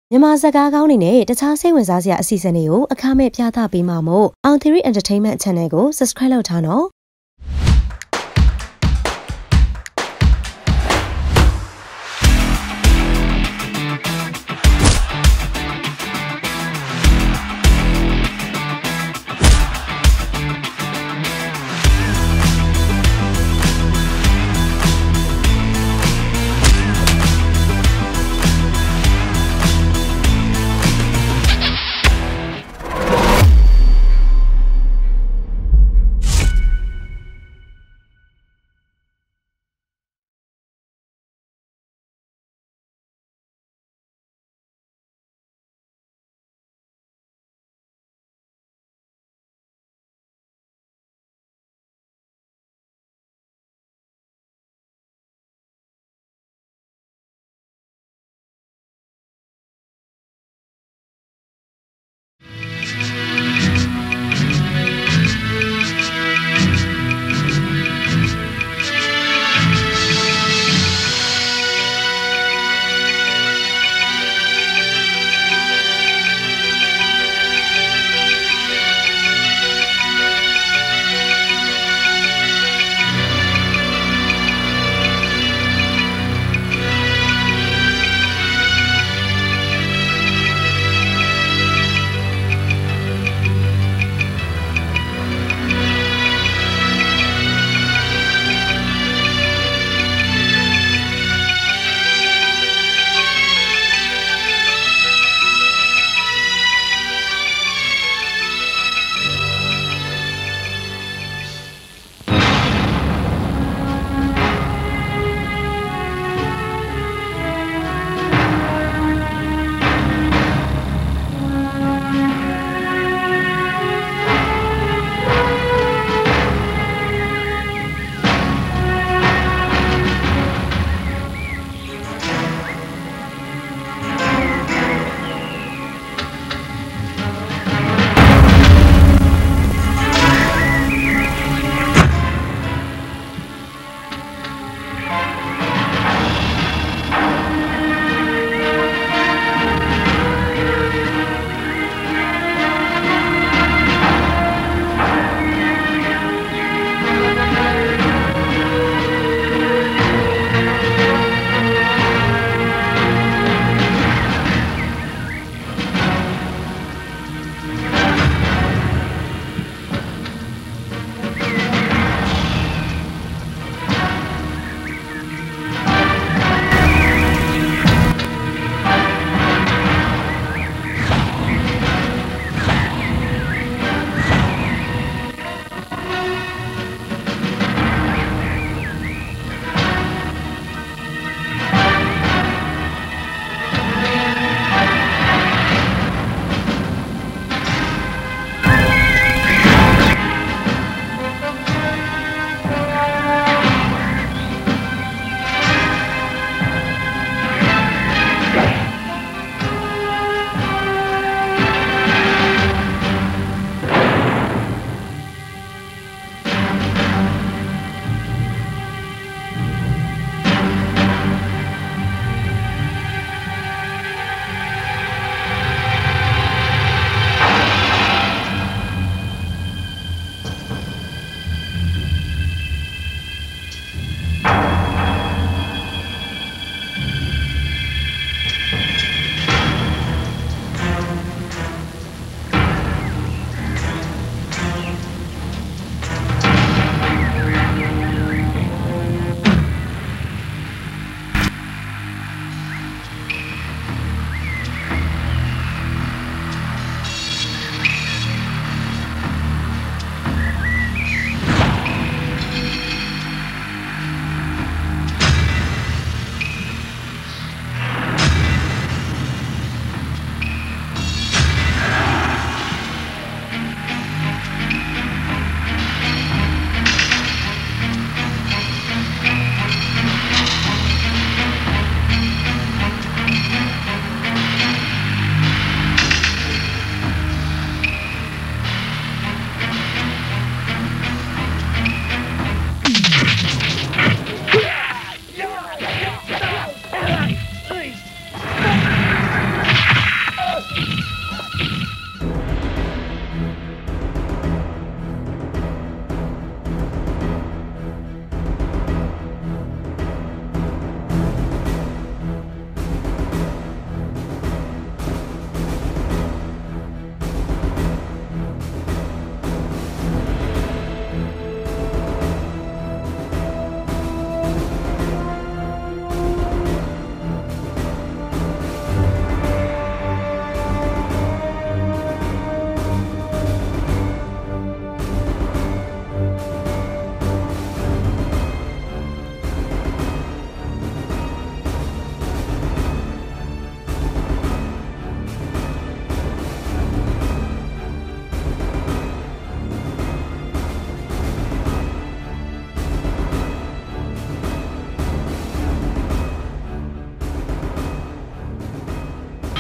မြန်မာစကားကောင်းတွေနဲ့တခြားစိတ်ဝင်စားစရာအစီအစဉ်တွေကိုအခမဲ့ပြသပေးမှာမို့ Our Theory Entertainment Channel ကို Subscribe လုပ်ထားနော်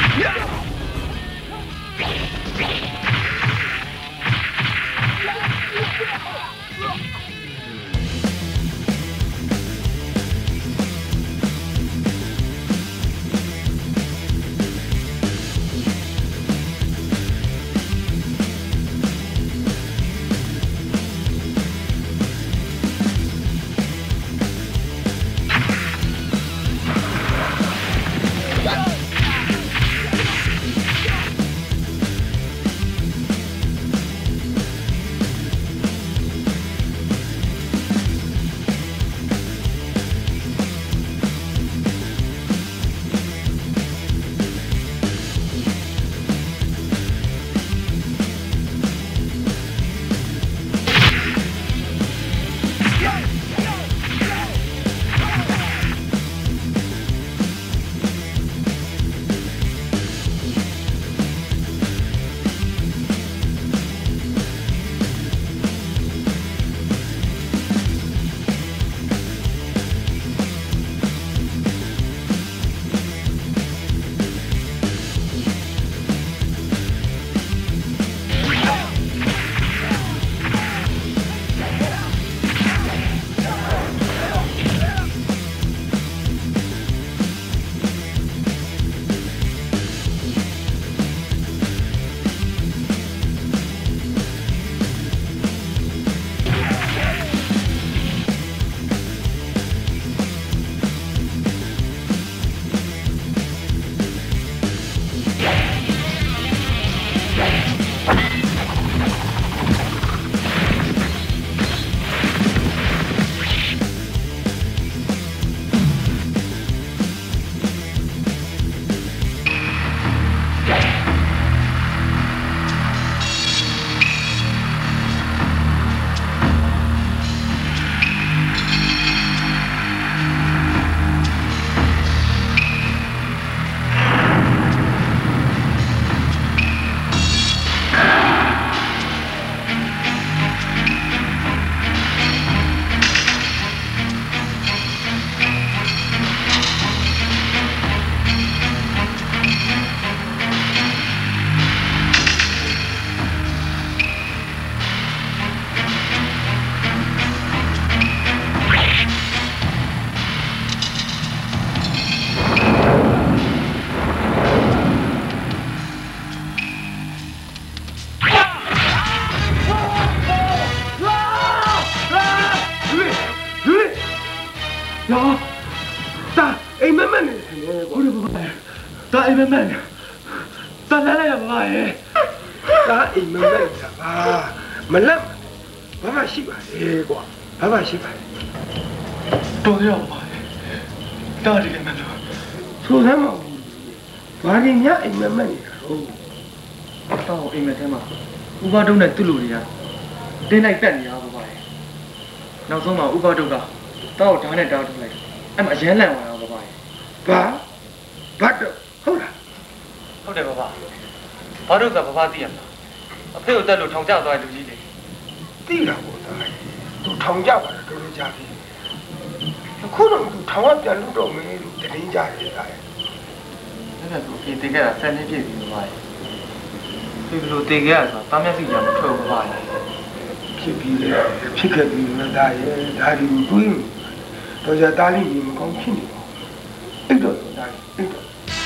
妹，咱来了爸哎，咱妹妹啊，没了，爸爸喜欢这个，爸爸喜欢。多少爸哎，到这个门头，说什么？ဘာရင်းများအိမ်မက်မက်နေတာဟုတ်တော့အိမ်မက်ထဲမှာဥပဒုတ်နဲ့သူ့လူတွေကတင်းလိုက်တက်နေတာပေါ့ဗျာနောက်ဆုံးမှာဥပဒုတ်ကတောက်ဓာတ်နဲ့တောက်ထုတ်လိုက်အဲ့မှာအရန်လန့်သွားတာပေါ့ဗျာဘာတော့ဟုတ်လားဟုတ်တယ်ဗျာဘာဒုတ်ကဘာသိရမလားအဖေကိုတက်လို့ထောင်ကျသွားတဲ့လူကြီးတွေသိတာပေါ့သားသူထောင်ကျပါတယ်တော်တော်ကြာပြီအခုတော့သူထောင်ကပြန်လွတ်တော့မင်းလို့တရင်ကြတယ်သားအဲ့ဒါကိုပြင်တင်ခဲ့တာ10နှစ်ပြည့်ပြီပါဒီလိုတင်ခဲ့ရဆိုတာတားမျက်စိကြမထွက်ဘူးပါဖြစ်ပြီးလေဖြစ်ခဲ့ပြီးမသားရဲ့ဒါဒီတွေးတော့ကြတားလိမမကောင်းဖြစ်နေပါအဲ့တော့ဒါအဲ့တော့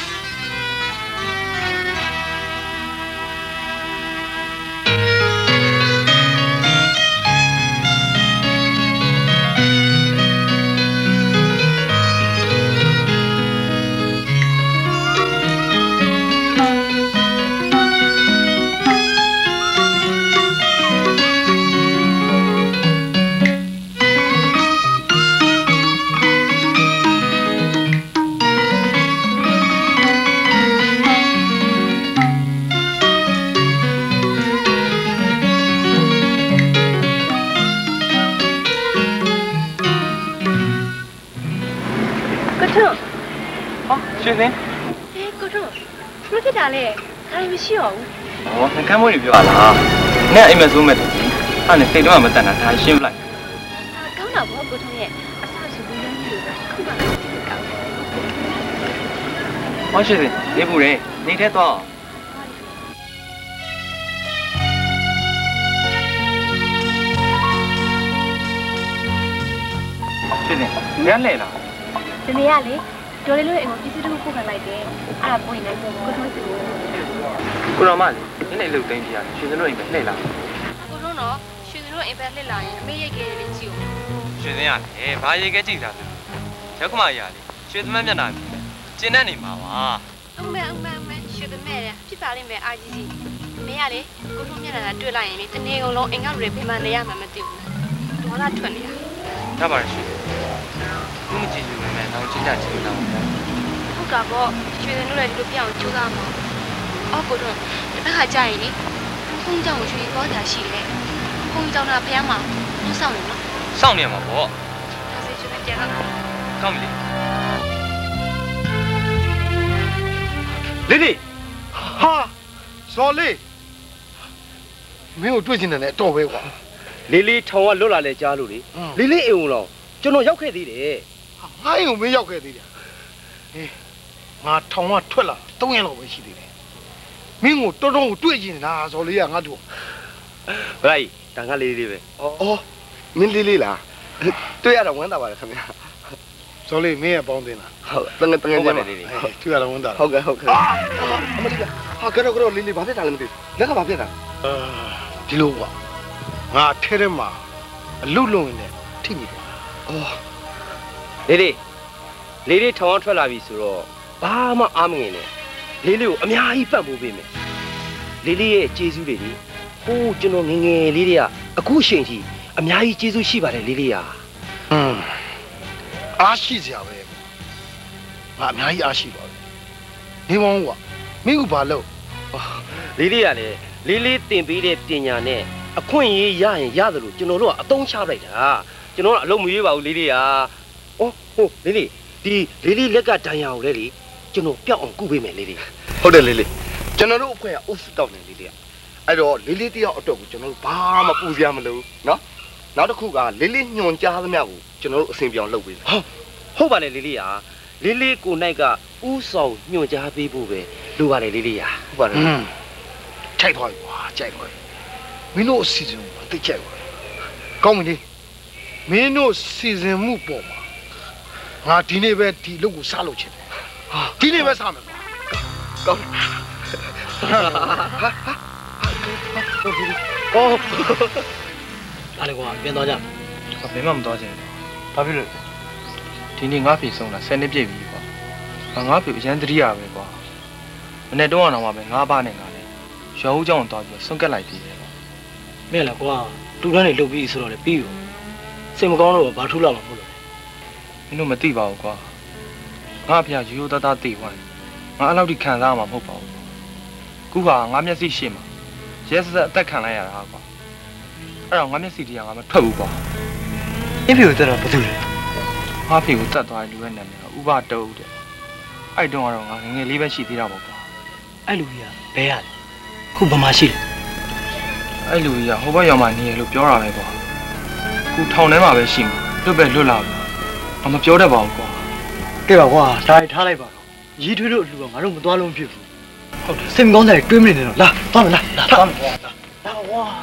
ရှင်စင်းကိုတို့ဘယ်ဖြစ်တာလဲဒါမရှိတော့ဘူးဟောခန်းမွေးတွေပြောရလားနဲ့အိမ်မဆိုးမဲ့တူအဲ့နဲ့စိတ်တော့မတန်တာဒါရှင်းလိုက်ကောင်းတာဘောကိုထုံးရဲ့အဆဆူပြီးရင်းလို့ခုမှမသိဘူးကောင်း王学弟，你不认，你太多。学弟，你来了。 真的呀嘞，叫你来我必须都不看来的，啊，不应该说我同事。 ကိုရောမလေးနည်းနည်းလှုပ်သိမ်းပြရတယ်ရွှေစံတို့အိမ်ပဲလှည့်လာကိုတော့နော်ရွှေစံတို့အိမ်ပဲလှည့်လာရင်အမေရိတ်ခဲ့တယ်ကြည့်ဦးရွှေစင်ရတယ်ဘာရေခဲကြည့်တာလဲရောက်ခမရလေရွှေသမက်မျက်နှာကျင်းနေမှာပါအမေရွှေသမက်ရဖြစ်ပါလိမ့်မယ်အာကြီးကြီးမင်းရလေကိုထုံးမျက်နှာတွေ့လိုက်ရင်လေတနေ့ကုန်လုံးအိမ်ကလူတွေပြင်ပနေရမှာမသိဘူးဒေါ်လာထွက်နေတာဒါပါရွှေသူမကြည့်ဘူးမယ်တော့ချင်းချချင်းတော့ဟုတ်ကပေါ့ရွှေစံတို့လည်းဒီလိုပြအောင်ကြိုးစားမှာအော်ကိုတော့တခါကြာရင်လေခုံးကြောင်ရွှေသွားတာရှိတယ်ခုံးကြောင်တာဖះမှာမဆောင်နေနော်စောင့်နေမှာပေါ့ဒါဆိုရွှေပြန်တော့ကောင်းပြီလေဟာဇော်လေးမင်းကိုတွေ့ချင်တယ်နဲ့တော့ပဲကွာလေးလေးထောင်ကလွတ်လာလဲကြားလို့လေလေးလေးအိမ်ုံလောကျွန်တော်ရောက်ခဲ့သေးတယ်ငါအိမ်ကိုမင်းရောက်ခဲ့သေးတယ်ဟေးငါထောင်ကထွက်လာ3ရက်လောက်ပဲရှိသေးတယ်မင်းကိုတော်တော်ကိုတွေ့ချင်တာဇော်လေးကငါတို့ဘလိုက်တန်ခါလေးလေးပဲအော်မင်းလေးလားတွေ့ရတော့ဝမ်းသာပါတယ်ခင်ဗျာဇော်လေးမင်းရဲ့ပေါင်းတင်လားဟုတ်တငယ်ချင်းလေးလေးတွေ့ရတော့ဝမ်းသာဟုတ်ကဲ့အမလေးကဟာကတော့လေးဘာဖြစ်တာလဲမသိလက်ကဘာဖြစ်တာဒီလိုကွာငါထဲထဲမှာအလုလုံနေထိမိတယ်အော်လေးထောင်ထွက်လာပြီဆိုတော့ဘာမှအားမငင်နဲ့လေးလေးကိုအများကြီးပတ်ဖို့ပေးမယ်လေးလေးရဲ့ကျေးဇူးတွေလေဟိုးကျွန်တော်ငငယ်လေးတွေကအခုအချိန်ကြီးအများကြီးကျေးဇူးရှိပါတယ်လေးလေးဟာအားရှိစရာပဲငါအများကြီးအားရှိပါဘူးနေမောင်းကွာမင်းကဘာလုပ်လေးလေးကလည်းလေးတင်ပေးတဲ့ပညာနဲ့အခွင့်အရေးရရင်ရတယ်လို့ကျွန်တော်တို့ကအသုံးချလိုက်တာကျွန်တော်ကအလုံးမရွေးပါဘူးလေးလေးဟာအော်ဟုတ်လေးဒီလေးလက်ကဒဏ်ရာကိုလေကျွန်တော်ပျောက်အောင်ကုပေးမယ်လေးဟုတ်တယ်လေးကျွန်တော်တို့အဖွဲ့ကအုပ်စုတောက်နေလေးအဲ့တော့လေးတယောက်အတွက်ကိုကျွန်တော်တို့ဘာမှပူစရာမလိုနော်နောက်တစ်ခုကလေးညွန်ကြားသမျှကိုကျွန်တော်တို့အစဉ်ပြောင်းလုပ်ပေးမယ်ဟုတ်ပါလေလေးဟာလေးကိုနိုင်ကဥဆောင်ညွန်ကြားပေးဖို့ပဲလိုပါတယ်လေးဟာဟုတ်ပါတယ်ခြိုက်သွားပြီကွာကြိုက်သွားပြီမင်းတို့အစီအစဉ်ကိုသိကြိုက်ပါကောင်းပြီမင်းတို့စီစဉ်မှုပေါ်မှာငါဒီနေ့ပဲဒီလုပ်ကိုစလုပ်ချင်တယ်ဒီနေ့ပဲစမယ်ကွာကောင်းအော်အားလည်းကွာပြန်သွားကြဘယ်မှမသွားချင်ဘူးဘာဖြစ်လို့ဒီနေ့ငါ့ဖေဆုံးတာ10နှစ်ပြည့်ပြီကွာငါ့ဖေအရန်တတိယပဲကွာမနေ့တော့အောင်မှပဲငါးပါးနဲ့ငါလည်းရွာဦးကျောင်းသွားပြီးဆုံးကက်လိုက်သေးတယ်မဲလားကွာတူတန်းနေလုတ်ပြီးဆိုတော့လေပြီးရောစိတ်မကောင်းတော့ဘာထူးလာမှာမဟုတ်လို့မင်းတို့မသိပါဘူးကွာငါအဖေရိုးရိုးသားသားသိသွားတယ်ငါအဲ့လောက်ထိခံစားရမှာမဟုတ်ပါဘူးခုကငါမျက်စိရှေ့မှာရဲစက်အသက်ခံလိုက်ရတာကွာအဲ့တော့ငါမျက်စိတရားငါမထွက်ဘူးကွာအဖေကိုတက်တော့ဘာလို့လဲငါဖေကိုတက်သွားတယ်လူရဲ့နာမည်ကဥပတုတ်တဲ့အဲ့တုန်းကတော့ငါငငယ်လေးပဲရှိသေးတာပေါ့ကွာအဲ့လူကြီးကဘဲရလဲခုဘာမှရှိလဲအဲ့လူကြီးကဟိုဘက်ရောက်မှနေရလို့ပြောတာပဲကွာခုထောင်ထဲမှာပဲရှိမှာလွတ်ပဲလွတ်လာပြီဘာမပြောတတ်ပါဘူးကွာကဲပါကွာဒါရထားလိုက်ပါတော့ရီးထွေးတို့အလူကငါတို့မသွားလုံးဖြစ်ဘူးဟုတ်တယ်စိတ်မကောင်းတဲ့တွေးမနေနဲ့တော့လာသွားမလားသွားမယ်ကွာလာကွာ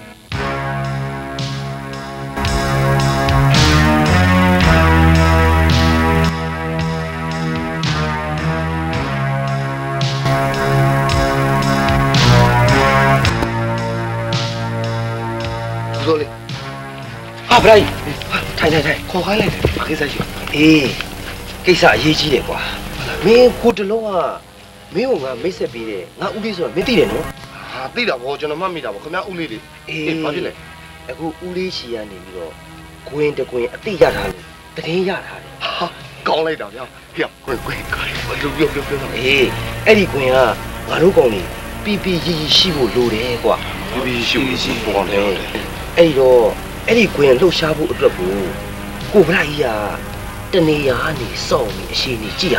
ဇော်လေးဟာဗလိုက်ထိုင်ခေါ်ခိုင်းလိုက်တယ်ဘာကိစ္စရှိအေးကိစ္စအရေးကြီးတယ်ကွာမင်းကိုတလုံးကမင်းကငါမိတ်ဆက်ပေးတယ်ငါဦးလေးဆိုတော့မင်းသိတယ်နော်ဟာသိတာဗောကျွန်တော်မှတ်မိတာဗောခင်ဗျာဦးလေးတွေအေးဘာဖြစ်လဲအခုဦးလေးရှီကနေပြီးတော့ဂွင်တကွင်အတိရထားလို့တရင်ရထားတယ်ဟာကောင်းလိုက်တာဗျာဟေ့ဂွင်ပြောအေးအဲ့ဒီဂွင်ကငါတို့ကောင်လေးပီရီရှိဖို့လိုတယ်ကွာပီရှိပေါ့လေအဲ့တော့အဲ့ဒီဂွင်လှုပ်ရှားဖို့အတွက်ကိုဗလိုက်ကြီးကတနေရာနေစောင့်နေအရှိနေကြည့်ရ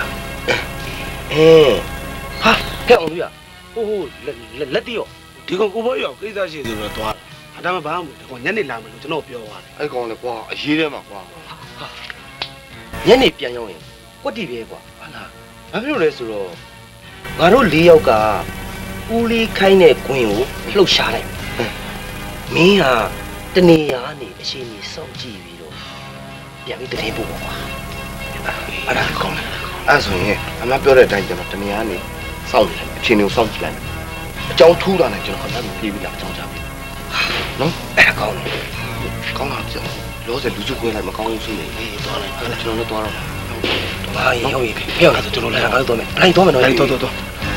ဟာကဲအောင်လူရဟိုလက်တရောဒီကောင်ကိုဘောရောက်ကိစ္စရှိတယ်ဆိုတော့သွားတယ်ဒါမှဘာမှမဟုတ်ဒီကောင်ညနေလာမယ်လို့ကျွန်တော်ပြောသွားတယ်အဲ့ကောင်လည်းကွာအရေးထဲမှာကွာညနေပြန်ရောက်ရင်ကွက်တီပဲကွာဟာလားဘာဖြစ်လို့လဲဆိုတော့ငါတို့၄ယောက်ကဦးလေးခိုင်းတဲ့ကွင်းကိုလှုပ်ရှားလိုက်မင်းဟာတနေရာနေအချိန်ကြီးစောင့်ကြည့်ပြီးတော့ပြန်ပြီးတည်ပို့ပါကွာအဲ့ဒါကောင်းတယ်အဲ့ဆိုရင်အမပြောတဲ့အတိုင်းကျွန်တော်တနေရာနေစောင့်နေအချိန်ကိုစောင့်ကြည့်လိုက်အကြောင်းထူးတာနဲ့ကျွန်တော်ခဏပြေးပြီးလာအကြောင်းချပြီနော်အဲ့ဒါကောင်းတယ်ကောင်းတာကျွန်တော်လောဆယ်လူစုခွဲလိုက်မကောင်းဘူးဆိုနေအေးသွားလိုက်အဲ့ဒါကျွန်တော်လည်းသွားတော့ဘာရင်ဟုတ်ပြီဖျောက်လာဆိုကျွန်တော်လည်းငါတို့သွားမယ်လိုက်သွားမယ်နော်တော်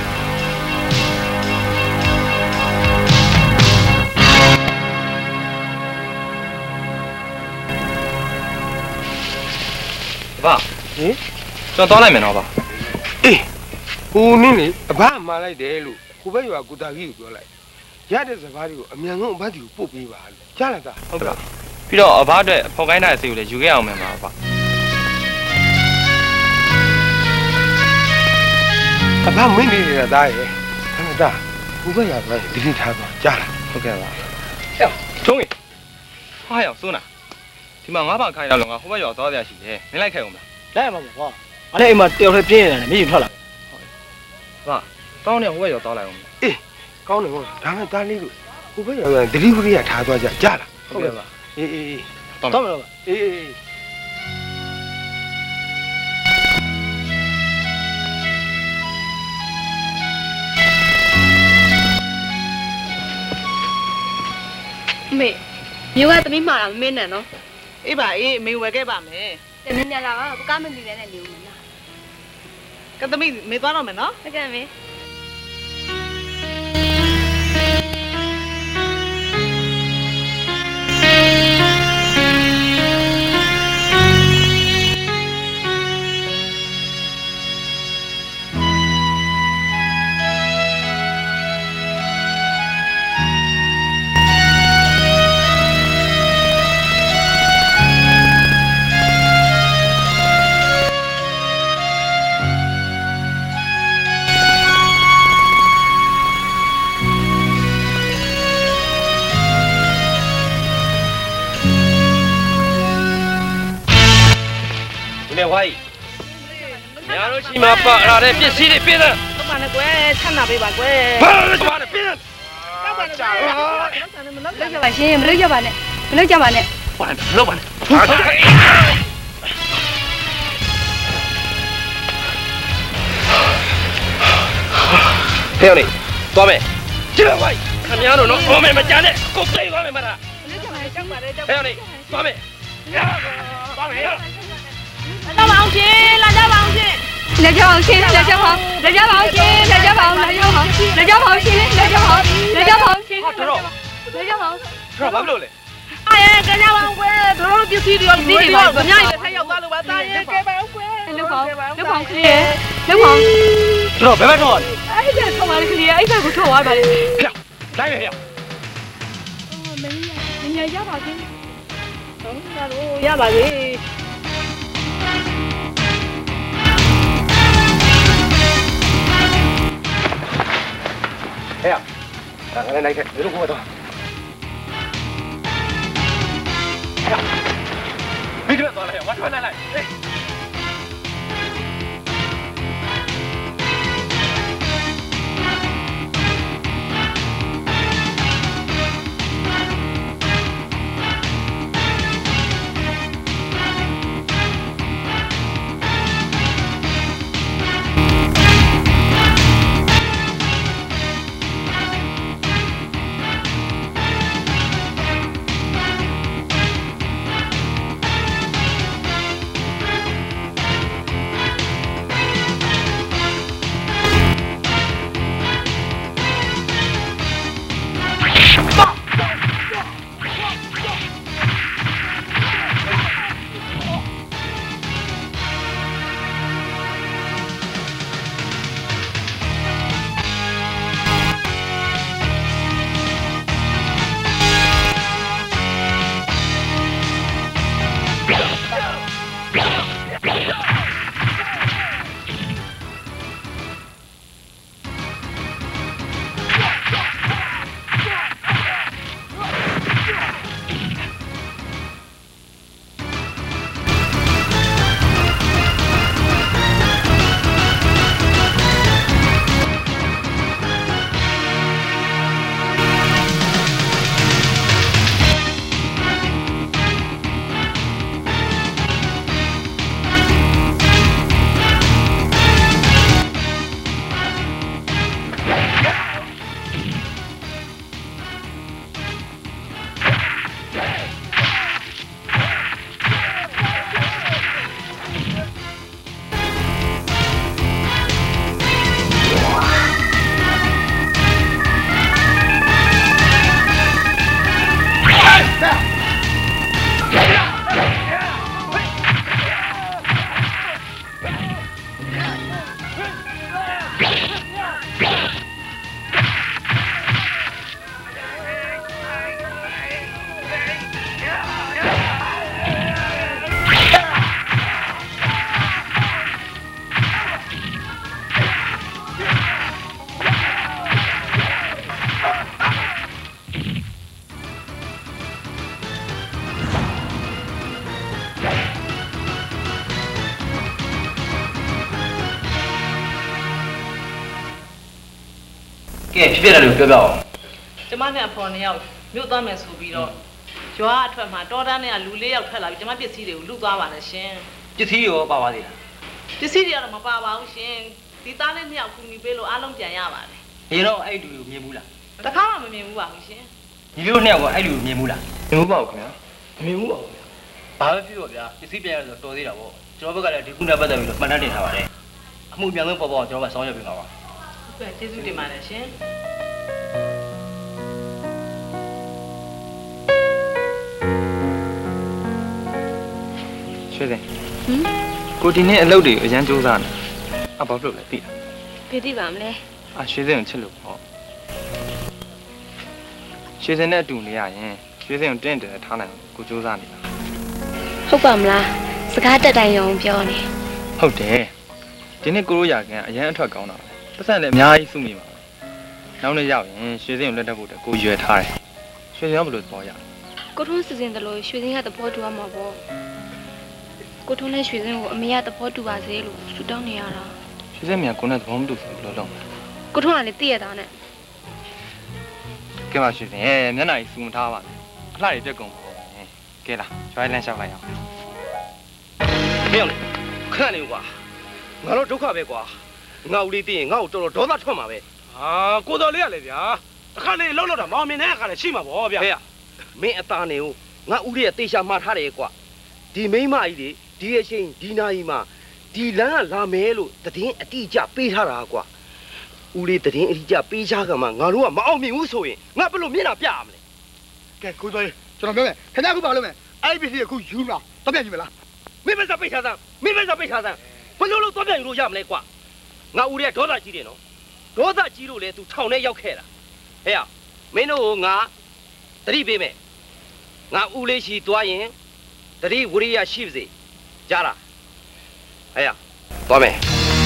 ဘာဟင်ကျွန်တော်သွားလိုက်မယ်နော်ဗျအေးဟိုနင်းလေအဘမှားလိုက်တယ်လို့ကိုဘက်ရွာကိုတာကြီးကိုပြောလိုက်ရတဲ့စကားတွေကိုအမြန်ဆုံးအဘကြီးကိုပို့ပေးပါလို့ကြားလိုက်တာဟုတ်ကဲ့ပြီးတော့အဘအတွက်ဖော်ကိုင်းတဲ့အစီကိုလည်းယူခဲ့အောင်မယ်ပါဗျအဘမင်းနေရတာရဲ့ခဏတာကိုဘက်ရွာကဒီနေ့ထားသွားကြားလားဟုတ်ကဲ့ပါဟဲ့ထုံးရင်ဟာရောက်စိုးနာဒီမှာငါးပါခိုင်းရလို့ငါဟိုဘက်ရောက်သွားရရှိတယ်မင်းလိုက်ခဲ့အောင်လားလိုက်ရမှာပေါ့ငါလည်းအိမ်မှာတယောက်တည်းပြင်းနေတယ်မြည်ထွက်လာဟာတောင်းနေဟိုဘက်ရောက်သွားလိုက်အောင်အေးကောင်းတယ်ဟုတ်ဒါမှတားလေးလို့ဟိုဘက်ရော delivery ကထားသွားကြကြားလားဟုတ်ကဲ့ပါအေးတော့မလို့အေးမေမျိုးကသမီးမှာမင်းနဲ့နော်အေးပါအေးမေဝယ်ခဲ့ပါမယ်တမင်းညလာကကားမမီလည်းနဲ့နေဦးမလားကသမီးမေသွားတော့မယ်နော်ဟုတ်ကဲ့မေဝိုင်းညာတို့ရှိမှာပါလာတဲ့ပစ္စည်းတွေပြင်းတယ်တော့ပါနဲ့ကွယ်ချမ်းသာပေးပါကွယ်ဘာလဲပါနဲ့ပြင်းတယ်တော့ပါနဲ့ကြာမလုပ်ကြပါရှင်မလုပ်ကြပါနဲ့ဘာနဲ့ပါနဲ့လောက်ပါနဲ့ဟဲ့လေသွားမယ်ကြည့်ပါဝိုင်းခင်ဗျားတို့တော့ဟောမယ်မကြနဲ့ကိုပြေးသွားမယ်မလားမလုပ်ကြပါနဲ့ကြောက်ပါလေကြောက်ဟဲ့လေသွားမယ်သွားမယ်လာပါအောင်ရှင်လာကြပါအောင်ရှင်လာကြပါအောင်ရှင်လာကြပါအောင်လာကြပါအောင်ရှင်လာကြပါအောင်လာကြပါအောင်လာကြပါအောင်ရှင်လာကြပါအောင်လာကြပါအောင်ရှင်တော်တော်လာကြပါအောင်တော်ဘာလို့လဲအေးကြကြပါအောင်ကွယ်တို့ပစ္စည်းတွေရောဒီတွေပါအများကြီးထပ်ရောက်သွားလို့ပါတာရဲ့ကဲပါအောင်ကွယ်လောက်ပါလောက်ပါခလေးလောက်ပါတော်ဘယ်ဘက်တော့အဲ့ဒါဆောင်းပါလေခလေးအဲ့ဒါကိုထွက်သွားပါလေဖျက်လိုက်ရရမင်းရပါရှင်ဟုတ်လားရပါလေ哎呀，来一个，你都给我走。哎呀，没这么多了，我传来，哎。 ကဲဖြစ်တယ်လို့ပြောပြအောင်ကျမနဲ့အဖော်2ယောက်မြို့သွားမယ်ဆိုပြီးတော့ရွာအထွက်မှာတောတန်းနဲ့လူ4ယောက်ထွက်လာပြီးကျမပစ္စည်းတွေကိုလူသွားပါနဲ့ရှင်ပစ္စည်းရောပါပါသေးလားပစ္စည်းတွေကတော့မပါပါဘူးရှင်ဒီသားလေး2ယောက်ကူညီပေးလို့အားလုံးပြန်ရပါတယ်ဒီတော့အဲ့လူကိုမြင်ဘူးလားတခါမှမမြင်ဘူးပါဘူးရှင်ဒီလို2ယောက်ကအဲ့လူကိုမြင်ဘူးလားမြင်ဘူးပါဘူးခင်ဗျာမြင်ဘူးပါဘူးဗျာဘာပဲဖြစ်တော့ဗျာပစ္စည်းပြန်ရဆိုတော်သေးတာပေါ့ကျွန်တော်ဘက်ကလည်းဒီခုနဲ့ပတ်သက်ပြီးတော့မှတ်တမ်းတင်ထားပါတယ်အမှုပြန်ဆုံးပေါ်ပေါ်ကျွန်တော်ကဆောင်ရွက်ပေးပါပါဟုတ်ကဲ့ကျေးဇူးတင်ပါတယ်ရှင်ရွှေစင်ကိုဒီနေ့အလုပ်တွေအရန်စူးစမ်းနေဘာလို့လဲသိလားပြသိပါမလဲရွှေစင်ကိုချစ်လို့ပေါ့ရွှေစင်နဲ့အတူနေရရင်ရွှေစင်ကိုတင်းတယ်ထားနိုင်ကိုစူးစမ်းနေတာဟုတ်ပါမလားစကားတက်တိုင်ရုံပြောနေဟုတ်တယ်ဒီနေ့ကိုရိုးရကန်အရန်အထွက်ကောင်းတာပတ်စံလည်းအများကြီးစုမိပါနောက်နေ့ရောက်ရင်ရွှေစင်ကိုလက်ထပ်ဖို့ကိုရွယ်ထားတယ်ရွှေစင်ကဘယ်လိုသဘောရကိုထွန်းစီစဉ်တယ်လို့ရွှေစင်ကသဘောတူရမှာပေါ့ကိုထွန်းနဲ့ရွှေစင်ကိုအမေကသဘောတူပါစေလို့ဆူတောင်းနေရတာရွှေစင်မြန်ကိုနဲ့သဘောမတူဘူးလို့လုံးကိုထွန်းကလည်းသိရတာနဲ့ကဲပါရွှေစင်မျက်နှာကြီးစူမထားပါနဲ့အလှတွေပြက်ကုန်ပါကဲလားကျွိုင်းလန်းလျှောက်လိုက်အောင်မင်းခဏနေကွာငါတို့ဒုက္ခပဲကွာငါ့ဦးလေးသိရင်ငါ့ကိုတော်တော်ဒေါသထွက်မှာပဲဟာကိုတော်လေးရလေဗျာအခါလေးလှုပ်လှုပ်တာမောင်မင်းနဲ့အခါလေးရှိမှာပေါ့ဗျာဟဲ့မင်းအသားနေကိုငါဦးလေးရဲ့တေချာမှားထားတယ်ကွာဒီမိန်းမကြီးတွေဒီအချိန်ဒီနာရီမှာဒီလမ်းကလာမယ်လို့တည်င်းအတိအကျပေးထားတာကွာဦးလေးတည်င်းအတိအကျပေးချကမှငါတို့ကမအောင်မြင်ဘူးဆိုရင်ငါဘယ်လိုမျက်နှာပြရမလဲကဲကိုတော်လေးကျွန်တော်ပြောမယ်ခင်ဗျားခုပါလို့မယ်အဲ့ဒီပစ္စည်းကခုယူလာတော့ပြန်ယူမလားမင်းမစပိတ်ထားစမ်းမင်းမစပိတ်ထားစမ်းဘယ်လိုလုပ်တော့ပြန်ယူလို့ရမလဲကွာငါဦးလေးကဒေါသကြီးတယ်နော်ဒေါသကြီးလို့လေ तू ထောင်ထဲရောက်ခဲ့တာဟဲ့မင်းတို့ကငါတတိပေးမယ်ငါဦးလေးရှိသွားရင်တတိဝရိယရှိပါစေကြားလားဟဲ့သွားမယ်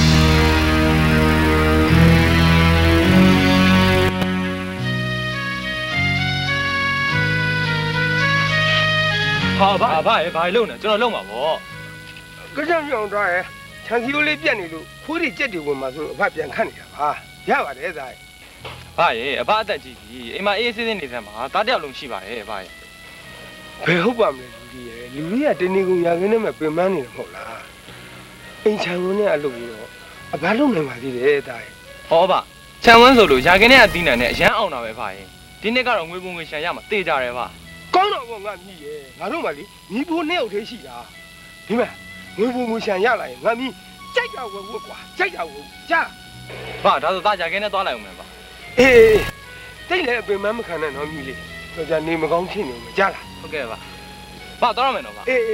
ဟာဘာလုံးနေကျွန်တော်လုံးမှာပေါ့ကြောင်ကြောင်သွားရဲ့ခြံစည်းရိုးလေးပြက်နေလို့ဖိုးတွေကြက်တွေဝင်မှာဆိုအဖပြန်ခတ်နေတာပါရပါတယ်သားရဲ့အဖအသက်ကြီးပြီအိမ်မှာအေးဆေးဆေးနေစမ်းပါတားတယောက်လုံးရှိပါတယ်ဘာရဲ့ဘယ်ဟုတ်ပါမလဲလူကြီးရဲ့လူကြီးကတင်းနေကုန်ရခင်းနဲ့မှပင်ပန်းနေတယ်မဟုတ်လားအိမ်ခြံဝန်းနဲ့အလုပ်ပြီးတော့ဘာလုပ်နိုင်ပါသေးတယ်သားရဲ့ဟောပါခြံဝန်းဆိုလို့ရာခင်းနဲ့အသီးနှံနဲ့အရန်အောင်တာပဲဘာရဲ့ဒီနေ့ကတော့ငွေပုံငွေရှံရမှာတေးကြတယ်ပါကောင်းတော့ဘောငါမြည်ရဲ့ငါတို့မှလေညီဖိုးနှစ်ယောက်တည်းရှိတာဒီမှာငွေပုံငွေရှံရလာရင်ငါမြည်ကြိုက်တာဝဝကွာကြိုက်တာဝကြားဘာဒါဆိုသားရာခင်းနဲ့သွားလိုက်အောင်မယ်ပါအေးတိတ်လည်းအပင်မမခံနဲ့တော့မြည်လေးဆိုကြနေမကောင်းဖြစ်နေမှာကြားလားဟုတ်ကဲ့ပါဘာသွားရမယ်တော့ပါအေး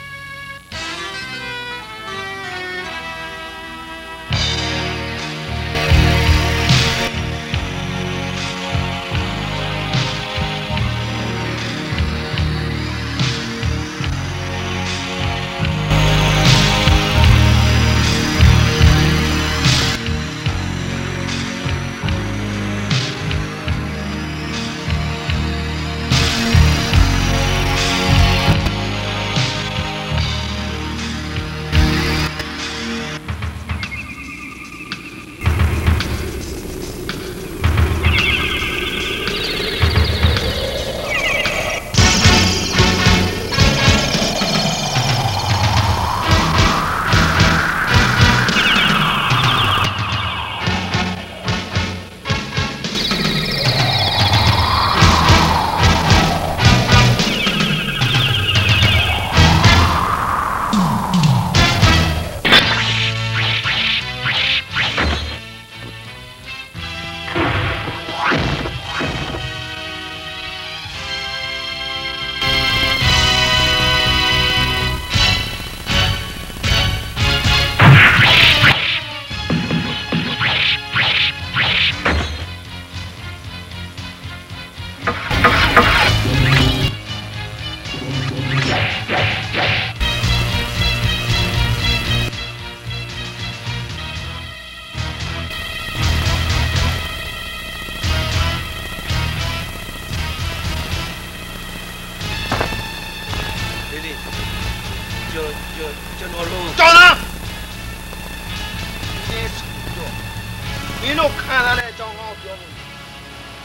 ကျွန်တော်လုံးကြောင်းလားမင်းတို့ခံရတဲ့အကြောင်းကောင်းပြောလို့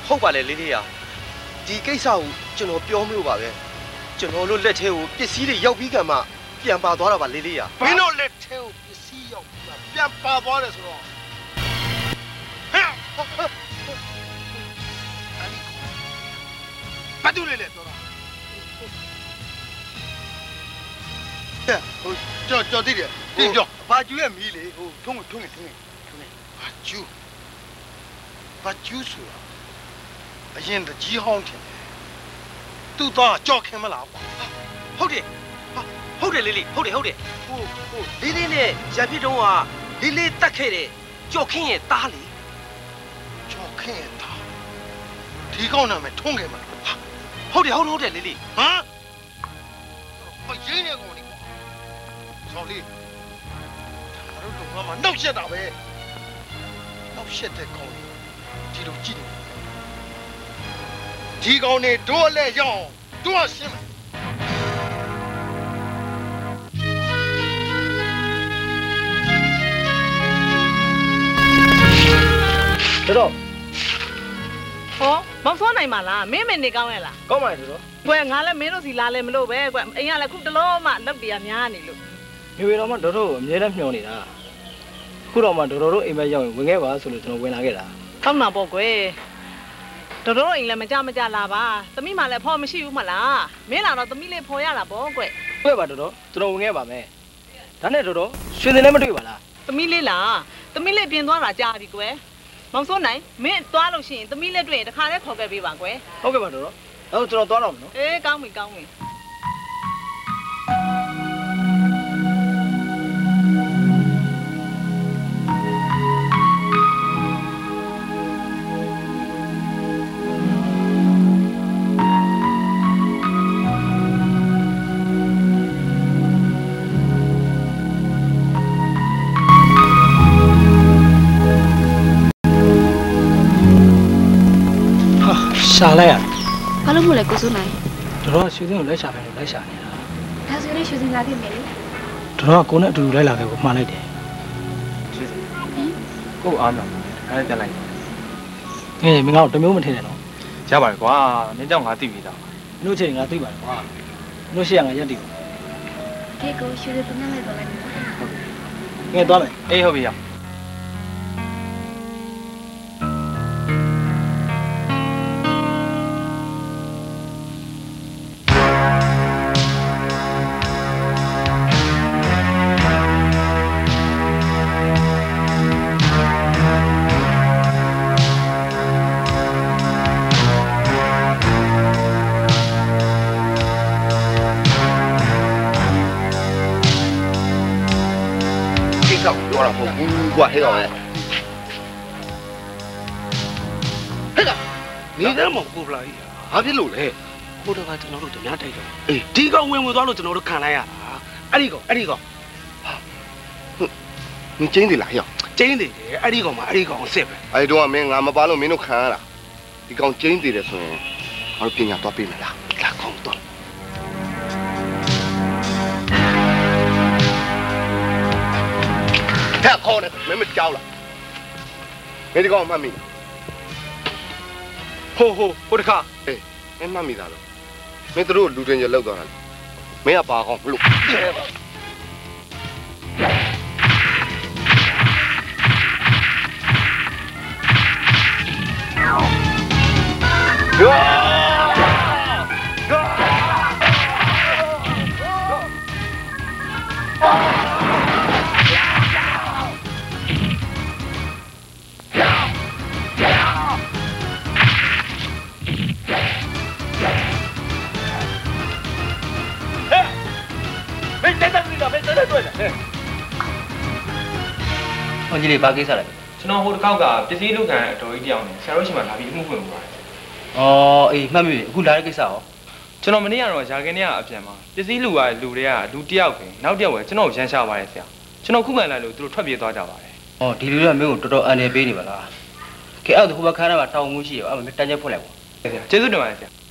ဟုတ်ပါလေလေးလေးอ่ะဒီကိစ္စကိုကျွန်တော်ပြောမလို့ပါပဲကျွန်တော်တို့လက်ထဲကိုပစ္စည်းတွေရောက်ပြီးကမှပြန်ပါသွားတာပါလေးလေးอ่ะမင်းတို့လက်ထဲကိုပစ္စည်းရောက်ပြီးပြန်ပါသွားတယ်ဆိုတော့ဟဲ့ဘာတူလေလေပြောတာဟိုကြော်သိတယ်တင်ပြောဘာကျူရဲ့မီးလေဟိုထုံးဘာကျူဆိုတာအရင်တကြီးဟောင်းတယ်သူ့သားကြောက်ခင်မလားဟုတ်တယ်လေးလေးဟုတ်တယ်ဟိုလေးလေးနဲ့ရံပြစ်တုံးကလေးလေးတတ်ခဲ့တယ်ကြောက်ခင်ရဲ့သားလေကြောက်ခင်ရဲ့သားဒီကောင်းနာမယ်ထုံးခဲ့မှာဟုတ်တယ်လေးလေးဟမ်ဘာရင်းနေကုန်နေဆောင်းလေးဒါတို့တော့မှနောက်ရက်တာပဲနောက်ရက်တဲ့ကောင်းဒီလိုကြည့်နေဒီကောင်းနေတို့အလဲရောက်အောင်တို့ရှင်းမယ်တော့ဟောမောင်စောနိုင်ပါလားမင်းမနေကောင်းရဲ့လားကောင်းပါလေတော့ကွယ်ငါလည်းမင်းတို့စီလာလဲမလို့ပဲကွယ်အိမ်ကလည်းခုတလုံးမှလောက်တရားများနေလို့မျိုးတော်မှဒေါ်တို့အမြဲတမ်းမျှော်နေတာခုတော့မှဒေါ်တို့အိမ်မက်ရောက်ရင်ဝင်ခဲ့ပါဆိုလို့ကျွန်တော်ဝင်လာခဲ့တာကောင်းတာပေါ့ကွယ်ဒေါ်တို့အိမ်လည်းမကြလာပါသမီးမှလည်းဖော်မရှိဘူးမလားမင်းလာတော့သမီးလေးဖော်ရတာပေါ့ကွယ်တွေ့ပါဒေါ်ကျွန်တော်ဝင်ခဲ့ပါမယ်ဒါနဲ့ဒေါ်ရွှေစင်လည်းမတွေ့ပါလားသမီးလေးလားသမီးလေးပြင်သွားတာကြားပြီကွယ်မောင်စိုးနိုင်မင်းသွားလို့ရှိရင်သမီးလေးတွေ့ရင်တခါတည်းခေါ်ခဲ့ပေးပါကွယ်ဟုတ်ကဲ့ပါဒေါ်အဲ့ကျွန်တော်သွားတော့မယ်နော်အေးကောင်းပြီရှာလိုက်ရဘာလို့မို့လဲကိုစိုးနိုင်တော်ရွှေစင်းကိုလိုက်ရှာမယ်လို့လိုက်ရှာနေတာဒါဆိုရင်ရွှေစင်းလာဖြစ်မယ်လေတော်ကိုနဲ့အတူတူလိုက်လာခဲ့ကိုမှားလိုက်တယ်ရွှေစင်းကိုအားမလားအဲ့ဒါတက်လိုက်မင်းငါ့ကိုတမျိုးမထင်နဲ့နော်ရပါတယ်ကွာမင်းကြောင့်ငါသိပြီသားမင်းတို့ချိန်ငါသိပါတယ်ကွာမင်းတို့ရှိရငါရက်တည်ပါကဲကိုရွှေစင်းပြန်လိုက်တော့လိုက်သွားမယ်အေးဟုတ်ပြီရကွာဟဲ့ကောင်လေဟဲ့ကောင်နေတယ်မဟုတ်ဘူးလားဘာဖြစ်လို့လဲဟိုတော့ကကျွန်တော်တို့ဓမြတိုက်တော့အေးဒီကောင်ဝင်သွားလို့ကျွန်တော်တို့ခံလိုက်ရတာအဲ့ဒီကောင်ဟာမင်းကျင်းတယ်လားဟဲ့ကျင်းတယ်အဲ့ဒီကောင်မှာအဲ့ဒီကောင်စစ်ပဲအဲ့တော့မင်းငါမပါလို့မင်းတို့ခံရတာဒီကောင်ကျင်းတယ်ဆိုရင်ငါတို့ပညာသွားပေးမလားလာကောင်တော့ဟဲ့ခေါ်နေမင်းမကြောက်လားမင်းဒီကောင်မှတ်မိဟိုတခါအေးမင်းမှတ်မိသားလို့မင်းတို့လူတင်ရလောက်သွားတာမင်းကပါကောင်ဘလို့ဟိုကြီးလေးဘာကိစ္စလဲကျွန်တော်ဟိုတစ်ခေါက်ကပစ္စည်းလူကန်အတော်ကြီးတယောက်နဲ့ဆရာတို့ရှိမှလာပြီးအမှုဖွင့်သွားတယ်။အော်အေးမှတ်မိပြီအခုလာတဲ့ကိစ္စရောကျွန်တော်မနေ့ကတော့ယာကင်းထဲကအပြန်မှာပစ္စည်းလူကလူတွေကလူတယောက်ပဲနောက်တယောက်ကကျွန်တော်ကိုရမ်းရှာပါတယ်ဆရာကျွန်တော်ခုခံလိုက်လို့သူတို့ထွက်ပြေးသွားကြပါတယ်။အော်ဒီလူတွေကမင်းကိုတော်တော်အန်တယ်ပေးနေပါလား။ကဲအဲ့ဒါဟိုဘက်ခါးထဲမှာတောင်းမှုရှိရအောင်မင်းတန်းချက်ဖွင့်လိုက်ပါ။ဆရာကျေးဇူးတင်ပါတယ်ဆရာ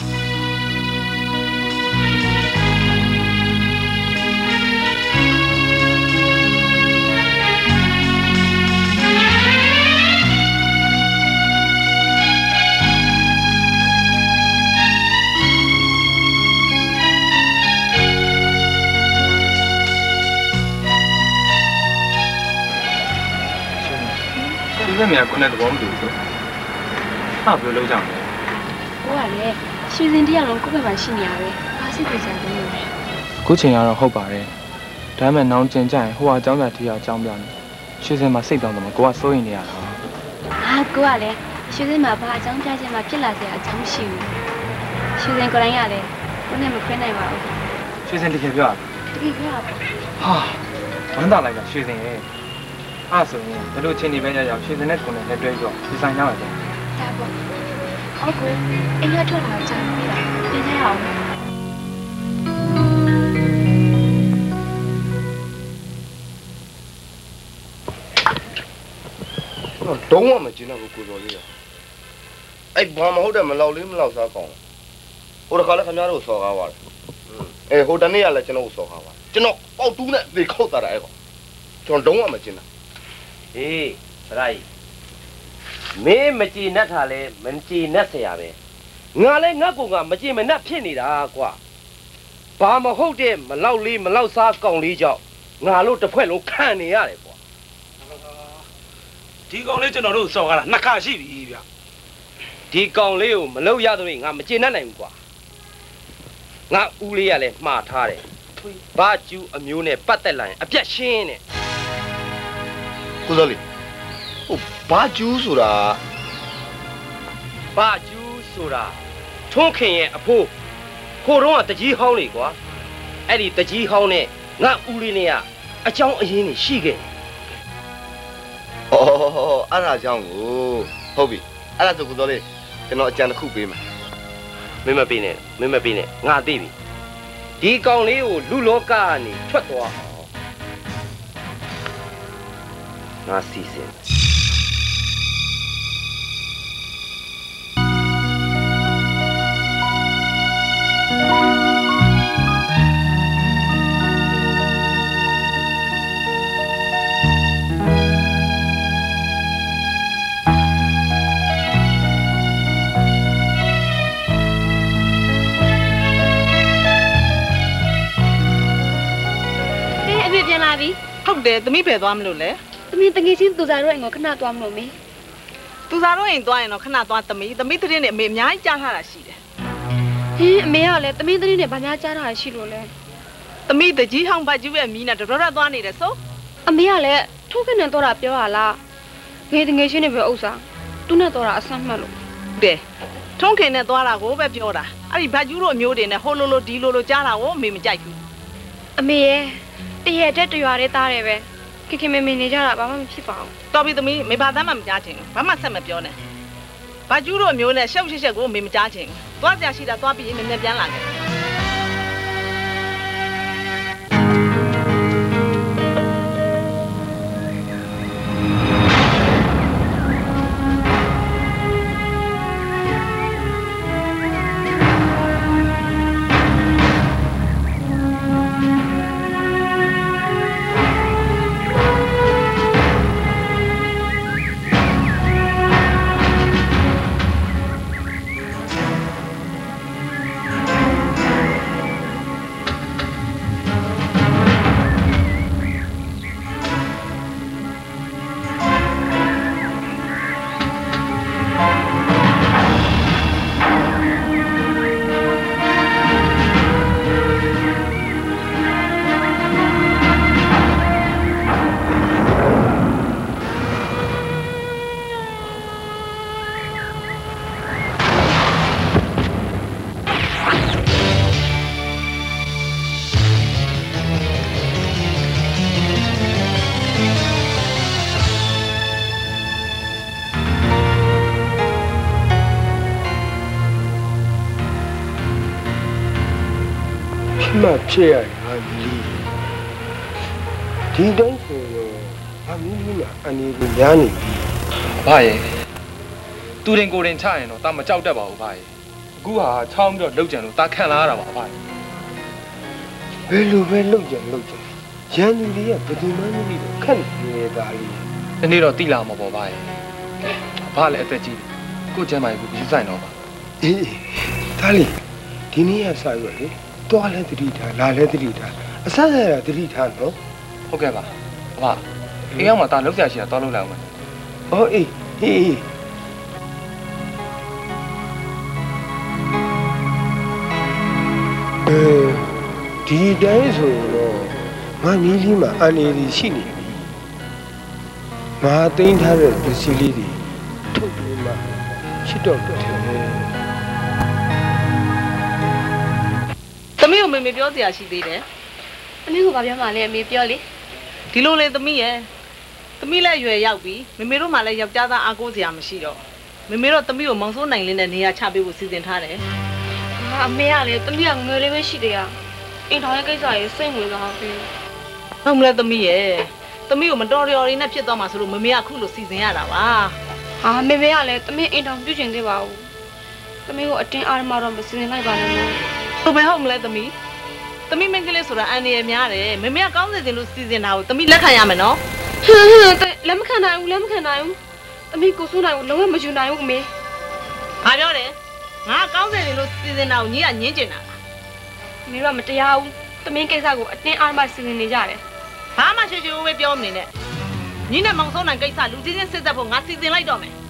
မြန်ကိုနဲ့တဘောမတူဘူးဟာဘယ်လိုလုပ်ကြမလဲကိုကလည်းရွှေစင်တရားလုံးကိုယ့်ဘက်မှာရှိနေရပဲဘာစိတ်ကြကြတယ်လဲအခုချိန်ကတော့ဟုတ်ပါတယ်ဒါပေမဲ့နောင်ကျင်ကြရင်ဟိုအကြောင်းစာတရားအကြောင်းပြနေရွှေစင်မှာစိတ်တောင်းတယ်မှာကိုကစိုးရင်နေရတာကိုကလည်းရွှေစင်မှာဘာအကြောင်းပြချက်မှဖြစ်လာစရာအကြောင်းမရှိဘူးရွှေစင်ကိုယ်တိုင်ကလည်းကိုနဲ့မခွဲနိုင်ပါဘူးရွှေစင်တကယ်ပြောပြောဟာဝမ်းသာလိုက်တာရွှေစင်ရဲ့အဲ့ဆိုရင်ဘယ်လိုချင်းနေပဲရောက်ရွှေစင်နဲ့ကိုနဲ့လက်တွဲပြီးဒီဇိုင်နာပဲဒါပေါ့ဟုတ်ကူအင်းရထွက်လာကြပြီလားပြင်ရအောင်တော့မှမကျင်တော့ဘူးကိုတော်လေးရအဲ့ဘာမဟုတ်တယ်မလောက်လေးမလောက်စားကောင်းဟိုတခါလည်းခင်ဗျားတို့ဆော်ကားပါတယ်ဟိုတနေ့ကလည်းကျွန်တော်ကိုဆော်ကားပါကျွန်တော်ပေါက်တူးနဲ့သေခောက်တာအဲ့ကောင်ကျွန်တော်တော့မှမကျင်တာဟေးဗရိုက်မင်းမကြည်နဲ့ထားလဲမကြည်နဲ့ဆရာပဲငါလဲငါ့ကောင်ကမကြည်မနဲ့ဖြစ်နေတာကွာဘာမဟုတ်တဲ့မလောက်လေးမလောက်စားကောင်းလေးကြောင့်ငါတို့တစ်ဖွဲ့လုံးခံနေရတယ်ကွာဒီကောင်လေးကျွန်တော်တို့စော်ကားတာနှစ်ခါရှိပြီဗျဒီကောင်လေးကိုမလုပ်ရတော့ငါမကျေနပ်နိုင်ဘူးကွာငါဦးလေးကလည်းမှားထားတယ်ဘာကျူးအမျိုးနဲ့ပတ်သက်လာရင်အပြတ်ရှင်းနဲ့ကိုစောလေးဟိုဘာကျူးဆိုတာထွန်းခင်ရဲ့အဖိုးခိုးတော့ကတကြီးဟောင်းလေကွာအဲ့ဒီတကြီးဟောင်းနဲ့ငါဦးလေးနဲ့ကအကြောင်းအရင်းတွေရှိခဲ့တယ်အဲ့ဒါကြောင့်ကိုဟုတ်ပြီအဲ့ဒါဆိုကိုစောလေးကျွန်တော်အကြံတစ်ခုပေးမယ်မင်းမပေးနဲ့ငါသိပြီဒီကောင်လေးကိုလူလောကကနေထွက်သွားအောင်ငါစီစဉ်ဟုတ်တယ်သမီးပဲသွားမလို့လေသမီးတငယ်ချင်းသူစားတို့အိမ်ကိုခဏသွားမလို့မေသူစားတို့အိမ်သွားရင်တော့ခဏသွားသမီးသတင်းနဲ့အမေအများကြီးကြားထားတာရှိတယ်ဟင်းအမေကလည်းသမီးသတင်းနဲ့ဗမာကြားထားတာရှိလို့လဲသမီးတကြီးဟောင်းဘတ်ကျူးရဲ့မီးနဲ့တော်တော်သွားနေတယ်ဆိုအမေကလည်းထိုးခနဲ့တော့တာပြောရလားငယ်တငယ်ချင်းနဲ့ပဲဥစ္စာသူနဲ့တော့တာအဆမ်းမှတ်လို့တယ်ထုံးခင်နဲ့သွားတာကိုပဲပြောတာအဲ့ဒီဘတ်ကျူးတို့အမျိုးတွေနဲ့ဟိုလိုဒီလိုကြားတာကိုအမေမကြိုက်ဘူးအမေရဲ့တရတဲ့တရွာတဲ့သားတယ်ပဲခင်မေနေကြတာဘာမှမဖြစ်ပါဘူးတော်ပြီသမီးမေဘာသားမှမကြားချင်ဘူးဘာမှဆက်မပြောနဲ့ဘာကျူးတို့မျိုးနဲ့ရှောက်ရှက်ကိုမေမကြားချင်ဘူးသွားကြရှိတာသွားပြီးရင်နည်းနည်းပြန်လာခဲ့မှဖြစ်ရတာလီဒီတိုင်းဆိုတော့အမီးမှာအနေနဲ့ညားနေပြီဘာရဲ့သူတင်ကိုတင်ချရင်တော့တာမကြောက်တတ်ပါဘူးဘာရဲ့အခုဟာချောင်းပြီးတော့လှုပ်ကြံလို့တာခံလာရတာပါဘာရဲ့ဘယ်လိုပဲလှုပ်ကြံရန်သူတွေကဘယ်သူမှမသိဘူးခက်နေတာလီဒီနေ့တော့တိလာမှာပေါ့ဘာရဲ့ဘာလဲအသက်ကြီးကိုကျမ်းမာကိုယူဆိုင်တော့ပါအေးဒါလီဒီနေ့ကစားရွက်လေတွားလဲတတိထားလာလဲတတိထားအဆက်ဆက်ရတတိထားနော်ဟုတ်ကဲ့ပါဘာအိမ်ရောက်မှာတာလောက်ကြရှိတာတွားလို့လိုက်အောင်အော်အေးဒီတိုင်းဆိုတော့ငါနီးလေးမှာအနေရီရှိနေပြီငါသိမ်းထားတဲ့ပစ္စည်းလေးတွေထုတ်ပြီးမှချစ်တော့တယ်သမီးကိုမေပြောစရာရှိသေးတယ်သမီးကိုဘာပြောမှလဲအမေပြောလေဒီလိုလေသမီးရဲ့သမီးလည်းရွယ်ရောက်ပြီမေတို့မှလည်းယောက်ျားသားအားကိုးစရာမရှိတော့မေတို့သမီးကိုမောင်စိုးနိုင်လေးနဲ့နေရာချပေးဖို့စီစဉ်ထားတယ်အမေကလေသမီးကငွေလေးပဲရှိသေးရအိမ်ထောင်ရဲ့ကိစ္စရေးစိတ်ဝင်စားပြီဟုတ်မလဲသမီးရဲ့သမီးကိုမတော်တော်လေးနဲ့ဖြစ်သွားမှာဆိုလို့မေကခုလိုစီစဉ်ရတာပါဟာမေကလည်းသမီးအိမ်ထောင်ပြုကျင်သေးပါဘူးသမီးကိုအတင်းအားမတော့မစီစဉ်လိုက်ပါနဲ့ဟုတ်ပဲဟုတ်မလဲသမီးမင်းကလေးဆိုတာအန်နေရများတယ်မေကကောင်းစေချင်လို့စီစဉ်တာကိုသမီးလက်ခံရမယ်နော်လက်မခံနိုင်ဘူးသမီးကိုစိုးနိုင်ဘူးလုံးဝမယူနိုင်ဘူးအမေဘာပြောတယ်ငါကောင်းစေချင်လို့စီစဉ်တာကိုညီကညင်းကျင်တာအမေကမတရားဘူးသမီးကိစ္စကိုအတင်းအားမစီစဉ်နေကြတယ်ဘာမှရှေ့ရှေ့ဝေးပြောမနေနဲ့ညီနဲ့မောင်စိုးနိုင်ကိစ္စလူကြီးချင်းစစ်သက်ဖို့ငါစီစဉ်လိုက်တော့မယ်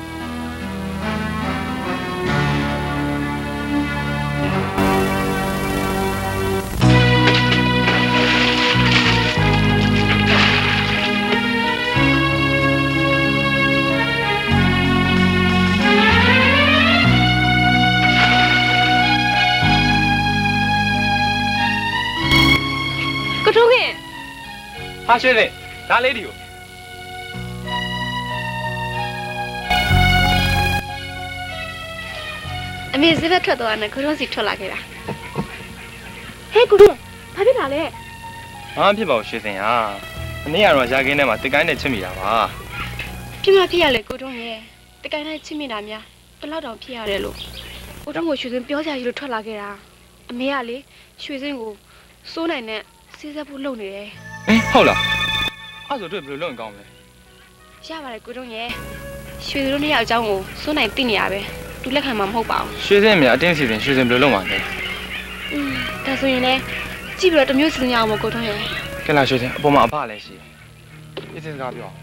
ထုံးခင်ဟာရွှေစင်ဒါလေးဒီကိုအမေစက်ထွက်သွားတယ်ကိုထုံးစီထွက်လာခဲ့တာဟဲ့ကိုထုံးဘာဖြစ်လာလဲဘာဖြစ်ပါ့ရွှေစင်ဟာအနည်းကတော့ရာခင်းထဲမှာတကိုင်းနဲ့ချစ်မိတာပါဖြစ်ရလေကိုထုံးရဲ့တကိုင်းနဲ့ချစ်မိတာများဘယ်လောက်တောင်ဖြစ်ရတယ်လို့ကိုထုံးကိုရွှေစင်ပြောစရာကြီးလို့ထွက်လာခဲ့တာအမေကလေရွှေစင်ကိုစိုးနိုင်နဲ့စီးစက်ဖို့လုပ်နေတယ်ဟုတ်လားအဲ့ဆိုတွေ့ဘယ်လိုလုပ်ရင်ကောင်းမလဲရပါတယ်ကိုတုံးရဲ့ရွှေတို့နှစ်ယောက်အကြောင်းကိုစိုးနိုင်သိနေရပဲသူလက်ခံမှာမဟုတ်ပါဘူးရွှေစင်းမြအတင်းစီစဉ်ရွှေစင်ဘယ်လိုလုပ်မှာလဲဒါဆိုရင်လည်းကြည့်ပြီးတော့တမျိုးစီစဉ်ရအောင်မကိုတုံးရဲ့ကဲလာရွှေစင်အပေါ်မှာအဖလည်းရှိပြည့်စင်စကားပြော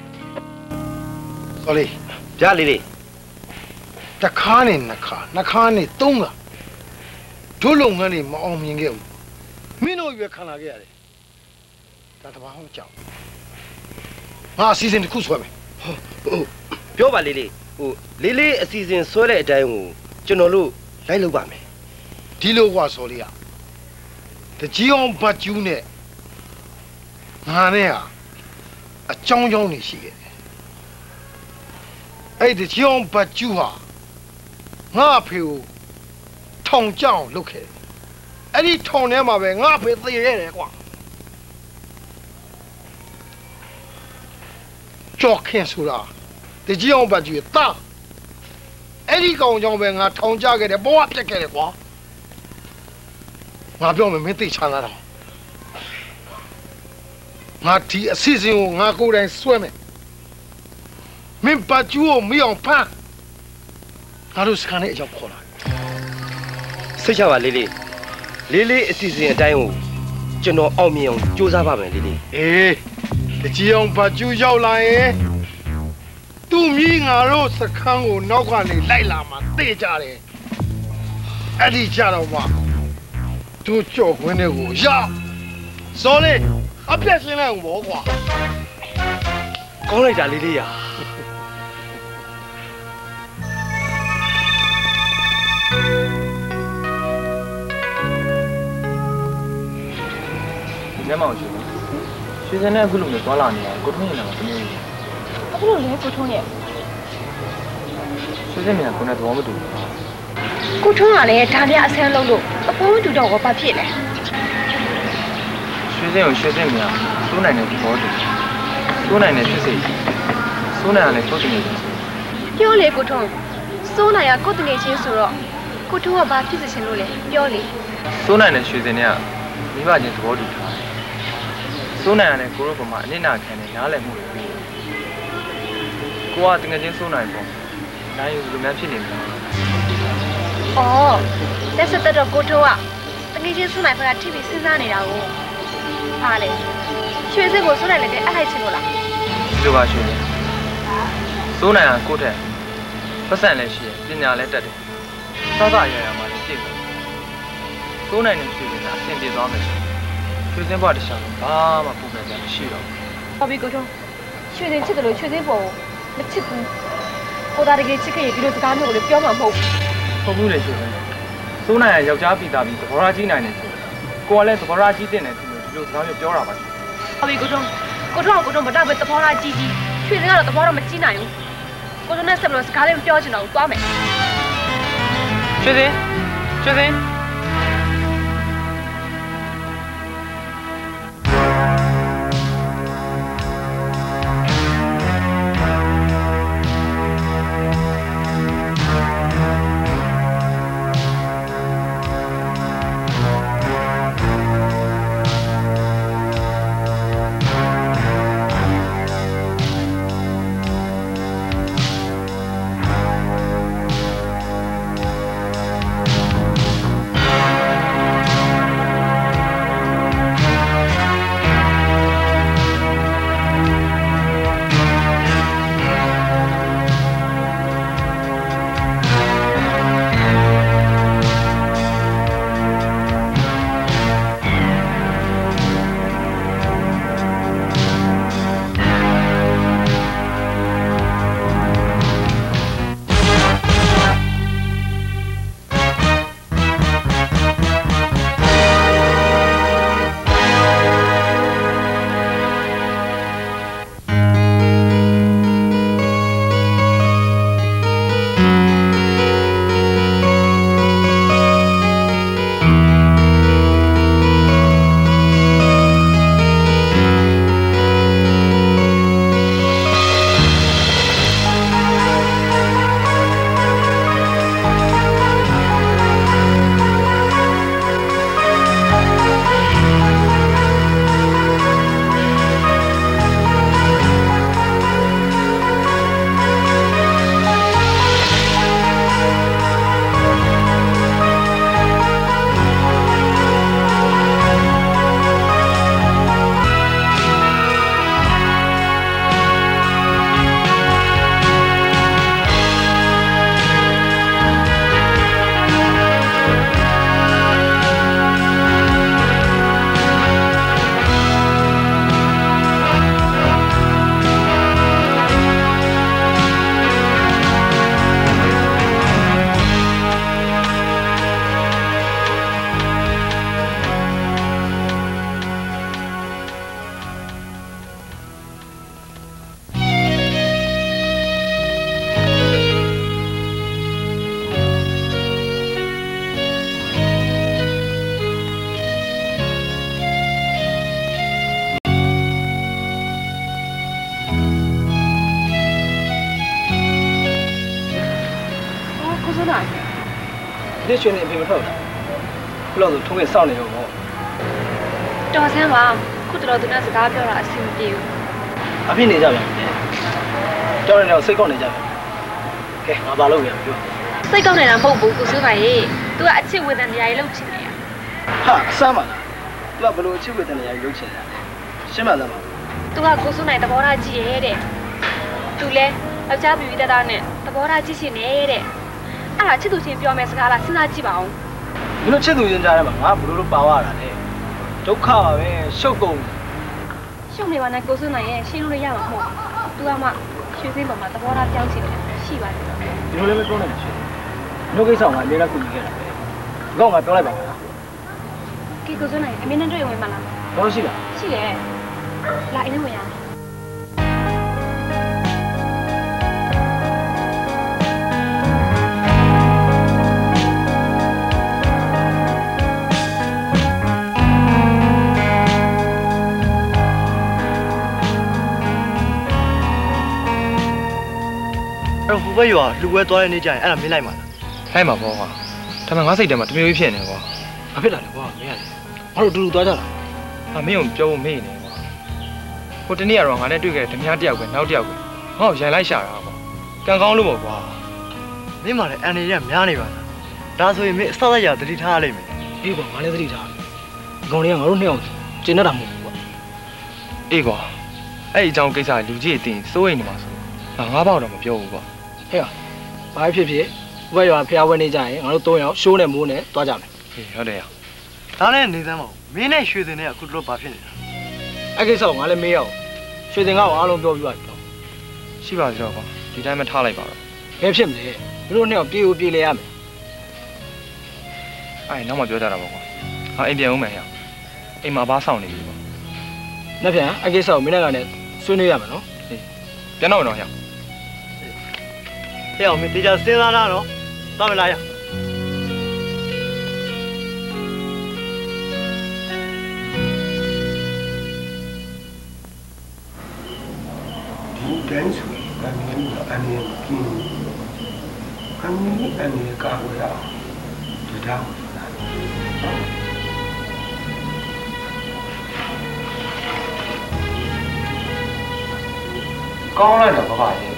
စောလေးပြလေးလေးတစ်ခါနဲ့နှစ်ခါနဲ့သုံးခါတို့လုပ်ငန်းတွေမအောင်မြင်ခဲ့ဘူးမင်းတို့ရွယ်ခံလာခဲ့ရတယ်ဒါတဘာမှမကြောက်ငါအစီအစဉ်တစ်ခုဆွဲမယ်ဟုတ်ပြောပါလေးလေးလေးအစီအစဉ်ဆွဲတဲ့အတိုင်းကိုကျွန်တော်တို့လိုက်လုပ်ပါမယ်ဒီလိုကွာစောလေးကတကြီးအောင်ဘတ်ကျူးနဲ့ငါနဲ့ဟာအကြောင်းနေရှိခဲ့တယ်အဲ့ဒီတကြီးအောင်ဘတ်ကျူးဟာငါအဖေကိုထောင်ကြောင်လုပ်ခဲ့တယ်အဲ့ဒီထောင်ထဲမှာပဲငါဖေးသေခဲ့တယ်ကွာကြောက်ခင်ဆိုတာတကြီးအောင်ပတ်ကြီးတာအဲ့ဒီကောင်ကြောင့်ပဲငါထောင်ကြခဲ့တယ်ဘဝပြတ်ခဲ့တယ်ကွာငါပြောမယ်မင်းသိချမ်းသာတော့ငါဒီအစီအစဉ်ကိုငါကိုယ်တိုင်ဆွဲမယ်မင်းပတ်ကျူကိုမီးအောင်ဖမ်းငါတို့စကန်နဲ့အရောက်ခေါ်လာစိတ်ချပါလေးလေးအစီအစဉ်အတိုင်းကိုကျွန်တော်အောင်မြင်အောင်ကြိုးစားပါမယ်လေးလေးအေးတကြီးအောင်ဘတ်ကျူရောက်လာရင်သူ့မိငါတို့စခန်းကိုနောက်ကနေလိုက်လာမှသိကြတယ်အဲ့ဒီကြတော့မှတို့ကြော်ခွင်းတွေကိုရစောလေးအပြက်ရှင်းလိုက်အောင်ဘောကွာကောင်းလိုက်တာလေးရညမောင်ရွှေစင်နဲ့အခုလိုမျိုးသွားလာနေတာကိုထုံးရင်လည်းမနေဘူးအခုလိုလေကိုထုံးရဲ့ရွှေစင်မြန်ကိုနဲ့သဘောမတူဘူးကိုထုံးကလည်းဒါပြအဆန်းလုံးလို့အပေါ်မတူတော့ဘာဖြစ်လဲရွှေစင်ကိုရွှေစင်မြန်စိုးနိုင်တဲ့သဘောတူစိုးနိုင်တဲ့ဖြစ်စေစိုးနိုင်ရလဲကိုတငယ်ချင်းပြောလေကိုထုံးစိုးနိုင်ရကိုတငယ်ချင်းဆိုတော့ကိုထုံးကဘာဖြစ်စေချင်လို့လဲပြောလေစိုးနိုင်တဲ့ရွှေစင်နဲ့မိဘချင်းသဘောတူထားတယ်စိုးနိုင်ရတဲ့ကိုရောကမှအနစ်နာခံတဲ့နားလည်မှုတွေပြီးကိုကတငယ်ချင်းစိုးနိုင်ပေါ့နိုင်ယူလူများဖြစ်နေမှာအော်လက်စတက်တော့ကိုထုံးကတငယ်ချင်းစိုးနိုင်ဖက်ကထိပြီးစဉ်းစားနေတာကိုအားလေရွှေစင်ကိုစိုးနိုင်လည်းတဲ့အလိုက်ချင်လို့လားဒီလိုပါရွှေစစိုးနိုင်ကကိုယ့်ထက်ပတ်စံလည်းရှိတယ်ပညာလည်းတတ်တယ်စသရရမှာလည်းပြည့်စုံစိုးနိုင်တဲ့ရွှေစင်ကအဆင်ပြေသွားမယ်ဆိုရွှေစင်ဘွားတစ်ချောင်းဘာမှပူပန်ကြမရှိတော့ဘူးဟုတ်ပြီကိုထွန်းရွှေစင်ချစ်တယ်လို့ရွှေစင်ပေါ်မချစ်ဘူးကိုသားတကယ်ချစ်ခဲ့ရင်ဒီလိုစကားမျိုးကိုလည်းပြောမှာမဟုတ်ဘူးလေရွှေစင်စိုးနိုင်ကယောက်ျားပြီးသားပြီးသဘောထားကြီးနိုင်တယ်ဆိုကိုကလည်းသဘောထားကြီးတဲ့တယ်ဆိုလို့ဒီလိုစကားမျိုးပြောတာပါဟုတ်ပြီကိုထွန်းမတော့ပဲသဘောထားကြီးရွှေစင်ကတော့သဘောတော့မကြီးနိုင်ဘူးကိုထွန်းနဲ့ဆက်လို့စကားလေးမပြောချင်တော့ဘူးသွားမယ်ရွှေစင်ဒီရွှေနေပြင်မထွက်ဘူးဘလို့ဆိုထုံးခဲ့စောင့်နေရောပေါ့တော်ဆန်းပါခုတော်သူနဲ့စကားပြောတာအဆင်မပြေဘူးအဖြစ်နေကြပါကြောက်နေတော့စိတ်ကောက်နေကြပါကဲငါဘာလုပ်ရမပြောစိတ်ကောက်နေတာမဟုတ်ဘူးကိုစိုးပါရေသူကအချစ်ဝေဒနာကြီးလုပ်ချင်နေတာဟာအဆမ်းပါလားသူကဘလို့အချစ်ဝေဒနာကြီးလုပ်ချင်တာရှင်းပါသားပါသူကကိုစိုးနိုင်သဘောထားကြီးရဲ့တဲ့သူလဲယောက်ျားပြည်ပြည်သားနဲ့သဘောထားကြီးရှင်နေတဲ့အဲ့ဒါချစ်သူချင်းပြောမယ်စကားလားစဉ်းစားကြည့်ပါဦးမင်းတို့ချစ်သူချင်းကြားထဲမှာငါဘလို့လို့ပါဝရတာလဲဒုက္ခပါပဲရှုပ်ကုန်ရှုပ်နေပါနဲ့ကိုစိုးနိုင်ရဲ့ရှင်းလို့ရမှာမဟုတ်သူကမှရွှေစင်းပေါ်မှာသဘောထားပြောင်းချင်တယ်ရှိပါတယ်ဒီလိုလည်းမပြောနိုင်ဘူးတို့ကိစ္စကအမြဲတမ်းကူညီခဲ့တာပဲဒီကောင်ကပြောလိုက်ပါမယ်ကီကိုစိုးနိုင်အမြဲတမ်းတွေ့ဝင်မှလားဘာလို့ရှိလားရှိတယ်လာအိမ်ထဲဝင်ရအောင်အဲ့ဟိုဘက်ရွာလူဝဲသွားတဲ့နေ့ကျရင်အဲ့ဒါမင်းလိုက်မှာလားလိုက်မှာပေါ့ကွာဒါမှငါစိတ်ထဲမှာတမျိုးကြီးဖြစ်နေကွာဘာဖြစ်လာလဲကွာမင်းရတယ်ငါတို့တူတူသွားကြလားမင်းကိုပြောဖို့မေ့နေကွာဟိုတနေ့ကတော့ငါနဲ့တွေ့ခဲ့တဲ့ဓမြတယောက်ပဲနောက်တယောက်ပဲငါ့ကိုရန်လိုက်ရှာတာကွာကံကောင်းလို့ပေါ့ကွာမင်းမှလည်းအန်နေရများနေပါလားဒါဆိုရင်မင်းအစသက်ရသတိထားရလိမ့်မယ်အေးကွာငါလည်းသတိထားတယ်ဒီကောင်လေးကငါတို့နှစ်ယောက်ကျင်းတတ်တာမဟုတ်ဘူးကွာအေးကွာအဲ့ဒီအကြောင်းကိစ္စလူကြီးအတင်းစိုးရိမ်နေမှာဆိုငါးပေါက်တော့မပြောဘူးကွာဟဲ့ဘာဖြစ်ဖြစ်ဘွဲရွာဖျားဝဲနေကြရင်ငါတို့၃ယောက်ရှိုးနဲ့မိုးနဲ့တွားကြမယ်ဟေးဟုတ်တယ်ရဒါနဲ့နေသမ်းမဟုတ်မင်းနဲ့ရွှေစင်နဲ့အခုတို့ဘာဖြစ်နေတာအဲ့ကိစ္စကိုငါလည်းမေးရအောင်ရွှေစင်ကအားလုံးပြောပြပါတော့ရှိပါသေးတော့ကွာဒီတိုင်းမထားလိုက်ပါတော့ဘယ်ဖြစ်မလဲမင်းတို့နှစ်ယောက်ပြေးဦးပြေးလဲရမယ်အဲ့နောက်မှပြောကြတာပေါ့ကွာဟာအိမ်ပြန်ဦးမယ်ဟဲ့အိမ်မှာဘာဆောင်နေပြီပေါ့နှစ်ပြန်အဲ့ကိစ္စကိုမင်းနဲ့ကလည်းဆွေးနွေးရမယ်နော်ဟေးပြန်တော့တော့ဟဲ့အောင်မင်းတရားစဉ်းစားတာနော်သွားမလားရဒီတန်းဆိုအနေနဲ့အနေနဲ့ပြင်းအနေနဲ့ကာဝယ်ရအောင်ဒီတော့ကောင်းလိုက်တော့ဘာရဲ့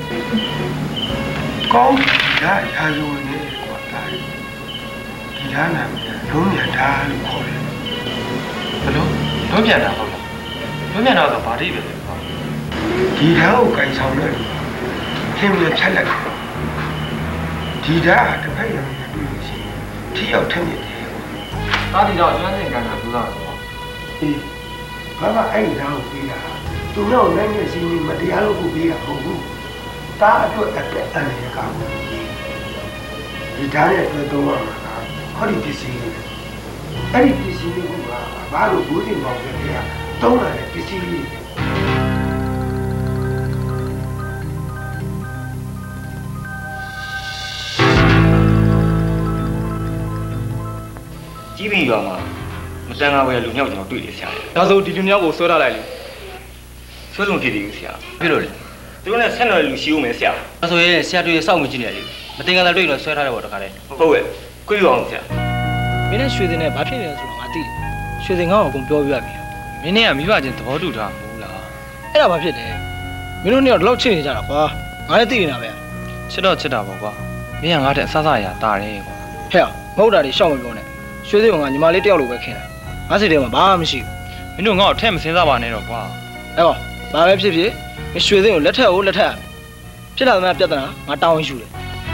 ကောင်းဒါရာဇဝင်နဲ့ကွာဒါဒီဓာတ်နာလုံးမြန်ဓာတ်လို့ခေါ်တယ်ဘလို့လုံးမြန်တာဟုတ်လားလုံးမြန်တာဆိုဘာတိပဲလဲကွာဒီဓာတ်ကိုကင်ဆောင်တဲ့သင်မြန်ဖြတ်လိုက်ဒီဓာတ်တစ်ဖက်ရောတွေ့လို့ရှိရင်ထိရောက်ထက်မြက်တယ်တာဒီတော့ကျွမ်းစင်ကန်တာပြောတာကွာအေးဘာအဲ့ဒီဓာတ်ကိုပြီးတာသူတို့နိုင်နေစီမတရားလို့ကိုပြီးတာဟုတ်ဘူးတာအတွက်အသက်အန္တရာယ်ကောင်းဒီဓာတ်ရဲ့အတွက်သုံးရမှာဟောဒီပစ္စည်းလေးအဲ့ဒီပစ္စည်းလေးကဘာလို့ဘူးတင်ပေါင်းတဲ့ကသုံးရတဲ့ပစ္စည်းလေးကြီးပြီပါမှာမတန်ငါပဲလူမြောက်ကျွန်တော်တွေ့တယ်ဆရာဒါဆိုဒီလူမြောက်ကိုဆွဲထားလိုက်လေဆွဲဆုံးဖြစ်တယ်ဆရာဖြစ်လို့လေသူတို့နဲ့ဆက်နွယ်လူရှိဦးမယ်ဆရာဒါဆိုရင်ဆရာတွေ့စောင့်မကြည့်နေလေမတင်ကြတာတွေ့တော့ဆွဲထားတယ်ပေါ့တခါတည်းဟုတ်ရဲ့ခွင့်ပြုအောင်ဆရာမင်းနဲ့ရွှေစင်နဲ့ဘာဖြစ်နေလဲဆိုတော့ငါသိတယ်ရွှေစင်ငါ့ကိုအကုန်ပြောပြရပြီမင်းနဲ့ကမိဘချင်းသဘောတူထားမဟုတ်လားအဲ့ဒါဘာဖြစ်လဲမင်းတို့နှစ်ယောက်ဒီလောက်ချစ်နေကြတာကွာငါလည်းသိနေတာပဲချစ်တော့ချစ်တာပေါ့ကွာမင်းကငါ့ထက်အဆအရာတာတယ်ကွာဟဲ့မဟုတ်တာတွေရှောက်မပြောနဲ့ရွှေစင်ကညီမလေးတယောက်လိုပဲခင်တာငါစိတ်ထဲမှာဘာမှမရှိဘူးမင်းတို့ငါ့ကိုထဲ့မစင်းစားပါနဲ့တော့ကွာအဲ့တော့ဘာပဲဖြစ်ဖြစ်မရွှေစင်ကိုလက်ထက်ရမယ်ဖြစ်လာသမျှပြဿနာငါတောင်းရင်ယူတယ်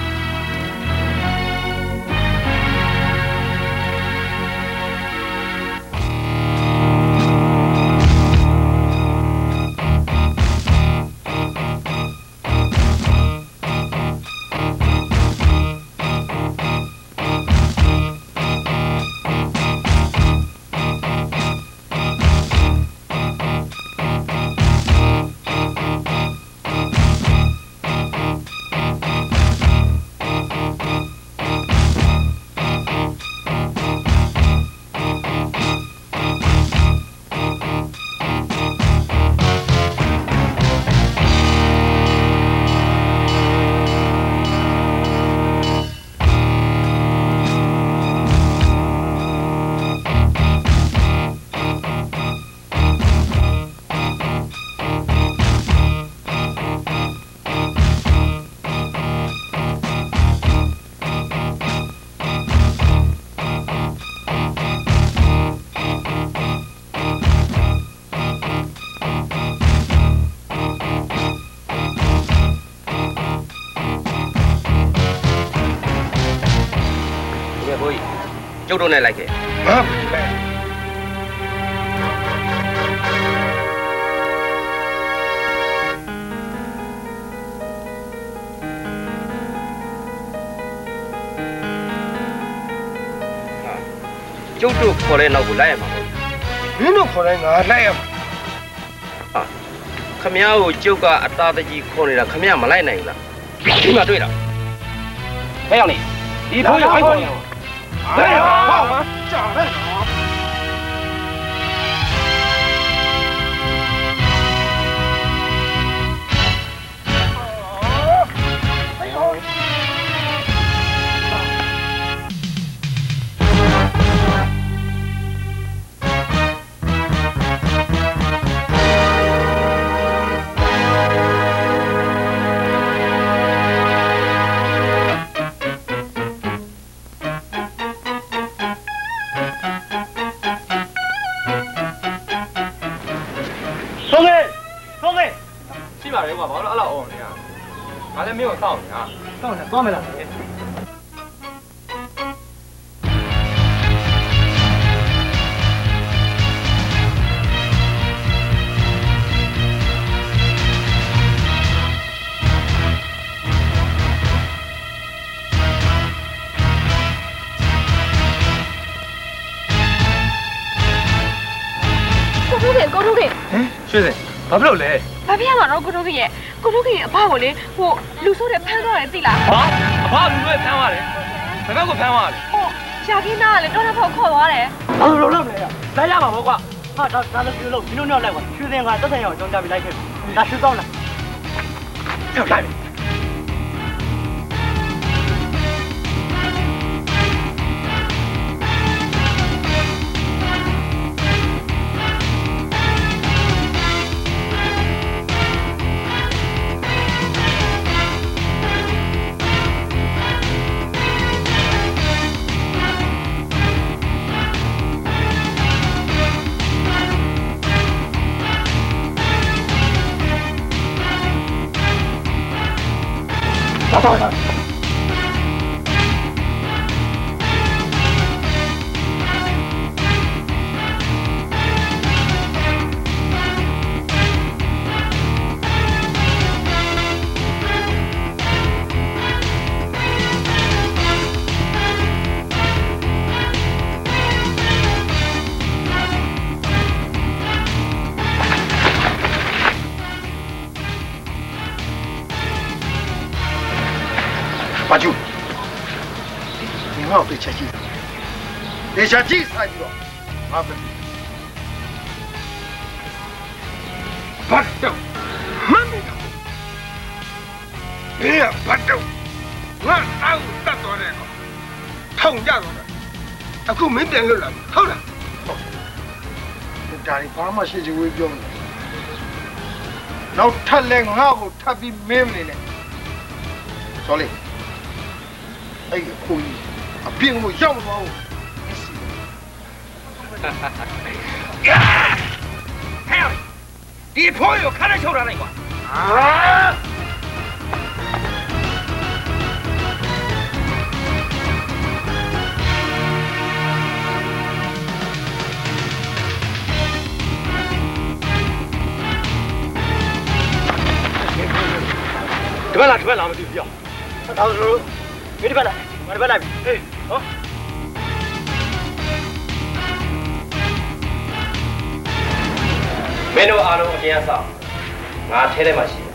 ကျုပ်တို့နဲ့လိုက်ခဲ့ဟာကျုပ်တို့ခေါ်တဲ့နောက်ကိုလိုက်ရမှာမဟုတ်မင်းတို့ခေါ်တိုင်းငါလိုက်ရမှာဟာခမည်းကိုကျုပ်ကအသားတကြီးခေါ်နေတာခမည်းမလိုက်နိုင်ဘူးလားဒီမှာတွေ့တာဘယ်ရောက်နေဒီဖိုးရောက်ခေါ်နေ来呀！炸弹啊！哎呦！ စောင့်နေတာစောင့်နေသွားမယ်လားကိုထုံးခင်ရွှေစင်ဘာဖြစ်လို့လဲဘာဖြစ်ရမှာတော့ကိုထုံးခင်ရဲ့ကိုထုံးခင်ရဲ့အဖကိုလေဟိုလူဆိုးတဲ့ဖမ်းသွားတယ်သိလားဟာအဖလူတွေဖမ်းသွားတယ်ဘယ်ဘက်ကိုဖမ်းသွားလဲဟိုရှာခင်းသားကလေတော့တော့ခေါ်သွားတယ်ဘာလို့လုပ်လဲလိုက်ရမှာပေါ့ကွာဟာဒါလည်းပြုလို့ဒီလိုနဲ့လိုက်ကွာရွှေစင်ကတက်ဆိုင်အောင်အကြောင်းကြားပြီးလိုက်ခဲ့ဒါရွှေကောင်းလားပြောလိုက်ဘာကျူဒီငါ့ကိုချက်ကြည့်ဒေချာကြည့်ဆိုင်ပြီးတော့ငါပဲဘာတော့မင်းတို့ဘေးကဘာတော့ငါတောက်တတ်တော်တယ်ကောထောင်ကြတော့အခုမင်းပြန်လွတ်လာဟုတ်လားဟုတ်ဒါရီဘာမှရှိချင်ဝေးပြောနေနောက်ထပ်လဲငါ့ကိုထပ်ပြီးမင်းမနေနဲ့စောလေးအဲ့ဒီခုကြီးအပြင်ကိုရောက်သွားဘူးဟဲ့ဒီဖိုးကိုခါနဲ့ချုပ်ထားလိုက်ကွာဒီဘက်လာမသိဘူးပြောဒါဆိုလို့မင်းဒီဘက်လာငါဒီဘက်လာပြီဟေးဟောမင်းတို့အားလုံးအပြင်ဆောက်ငါထဲထဲမှာရှိတယ်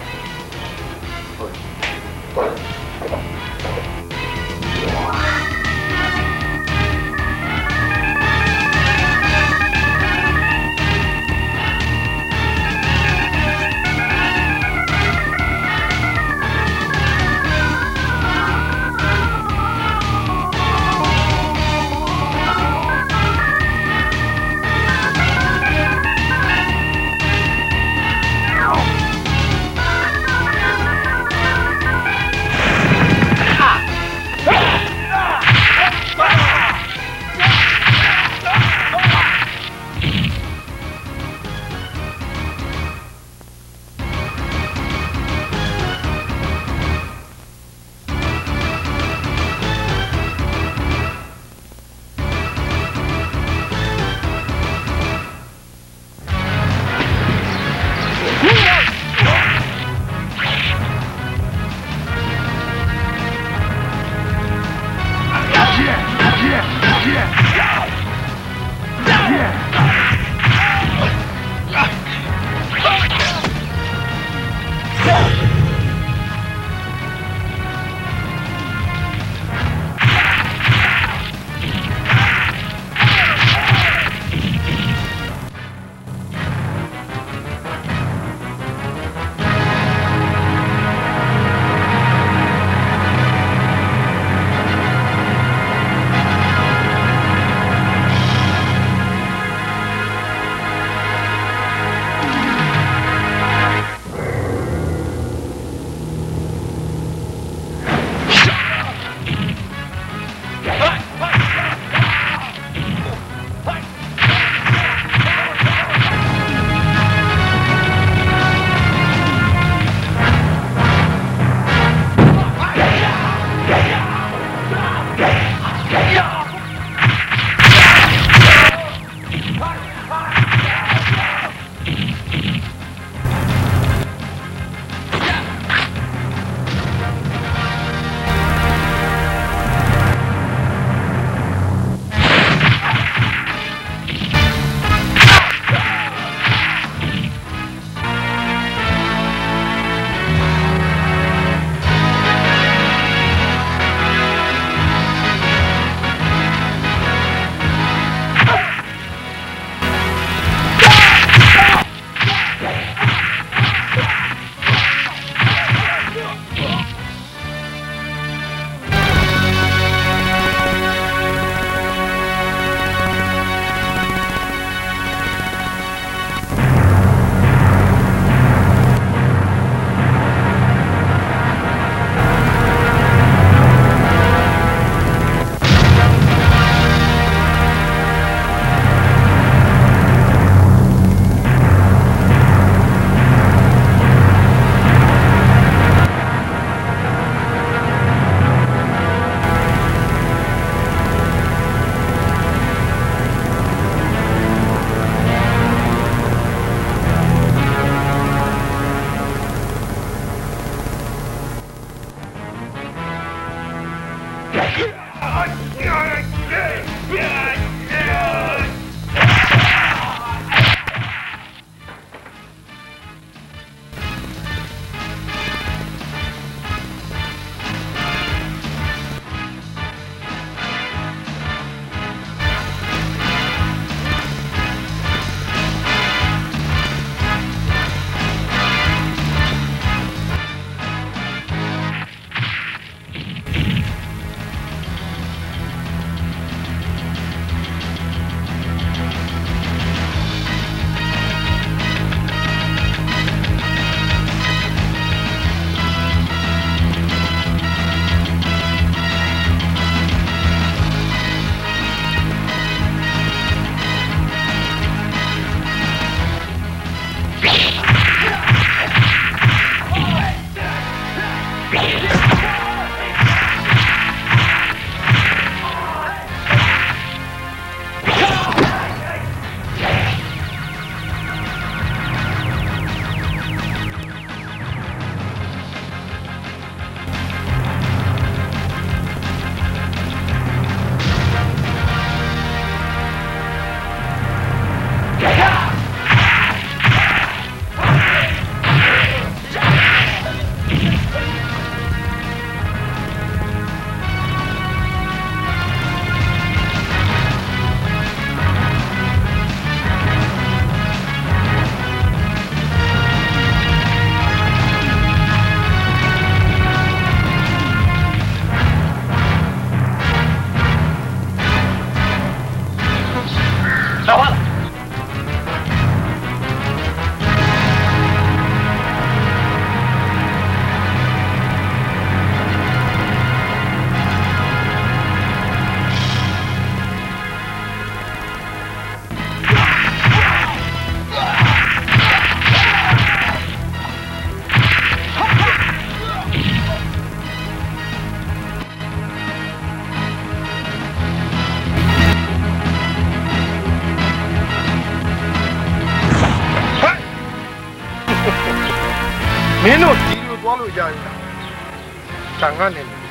မင်းတို့ဒီလိုသွားလို့ရရင်တန်ခါနေမင်း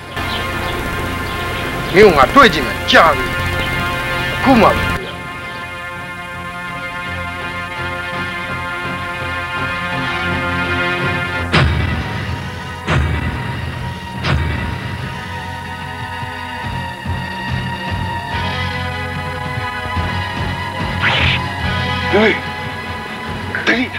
ကငါတွေ့ကြည့်မယ်ကြာပြီအခုမှဟေးတိတ်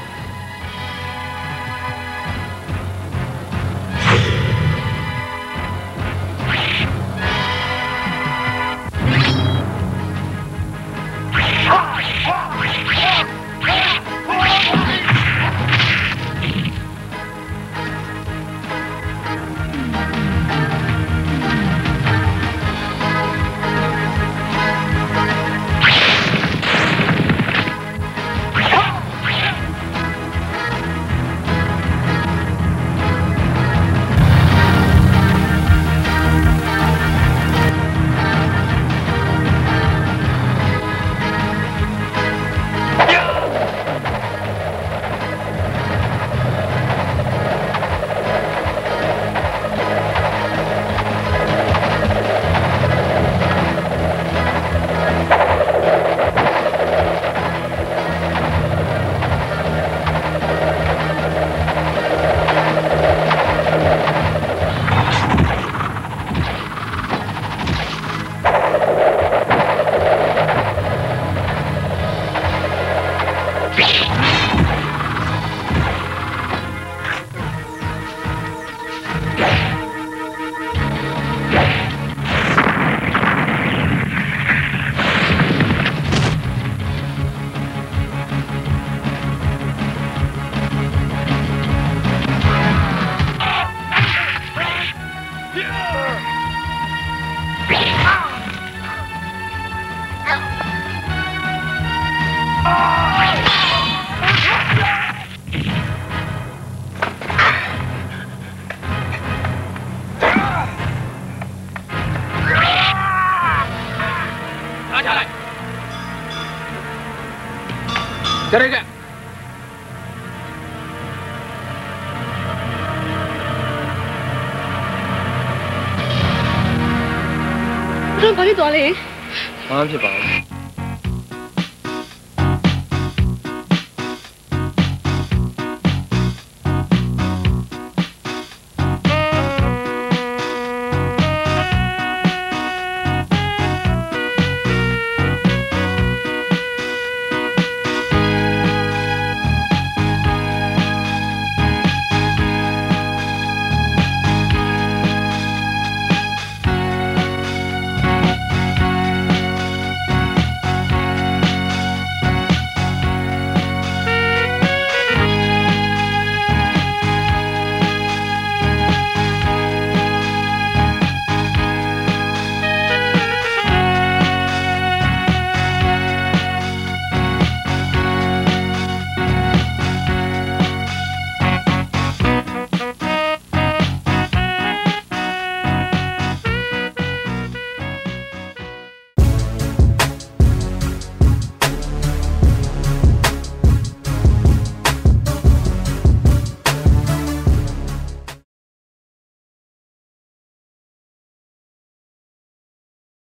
这个。 တော့ဘာဖြစ်သွားလဲဘာမှဖြစ်ပါဘူး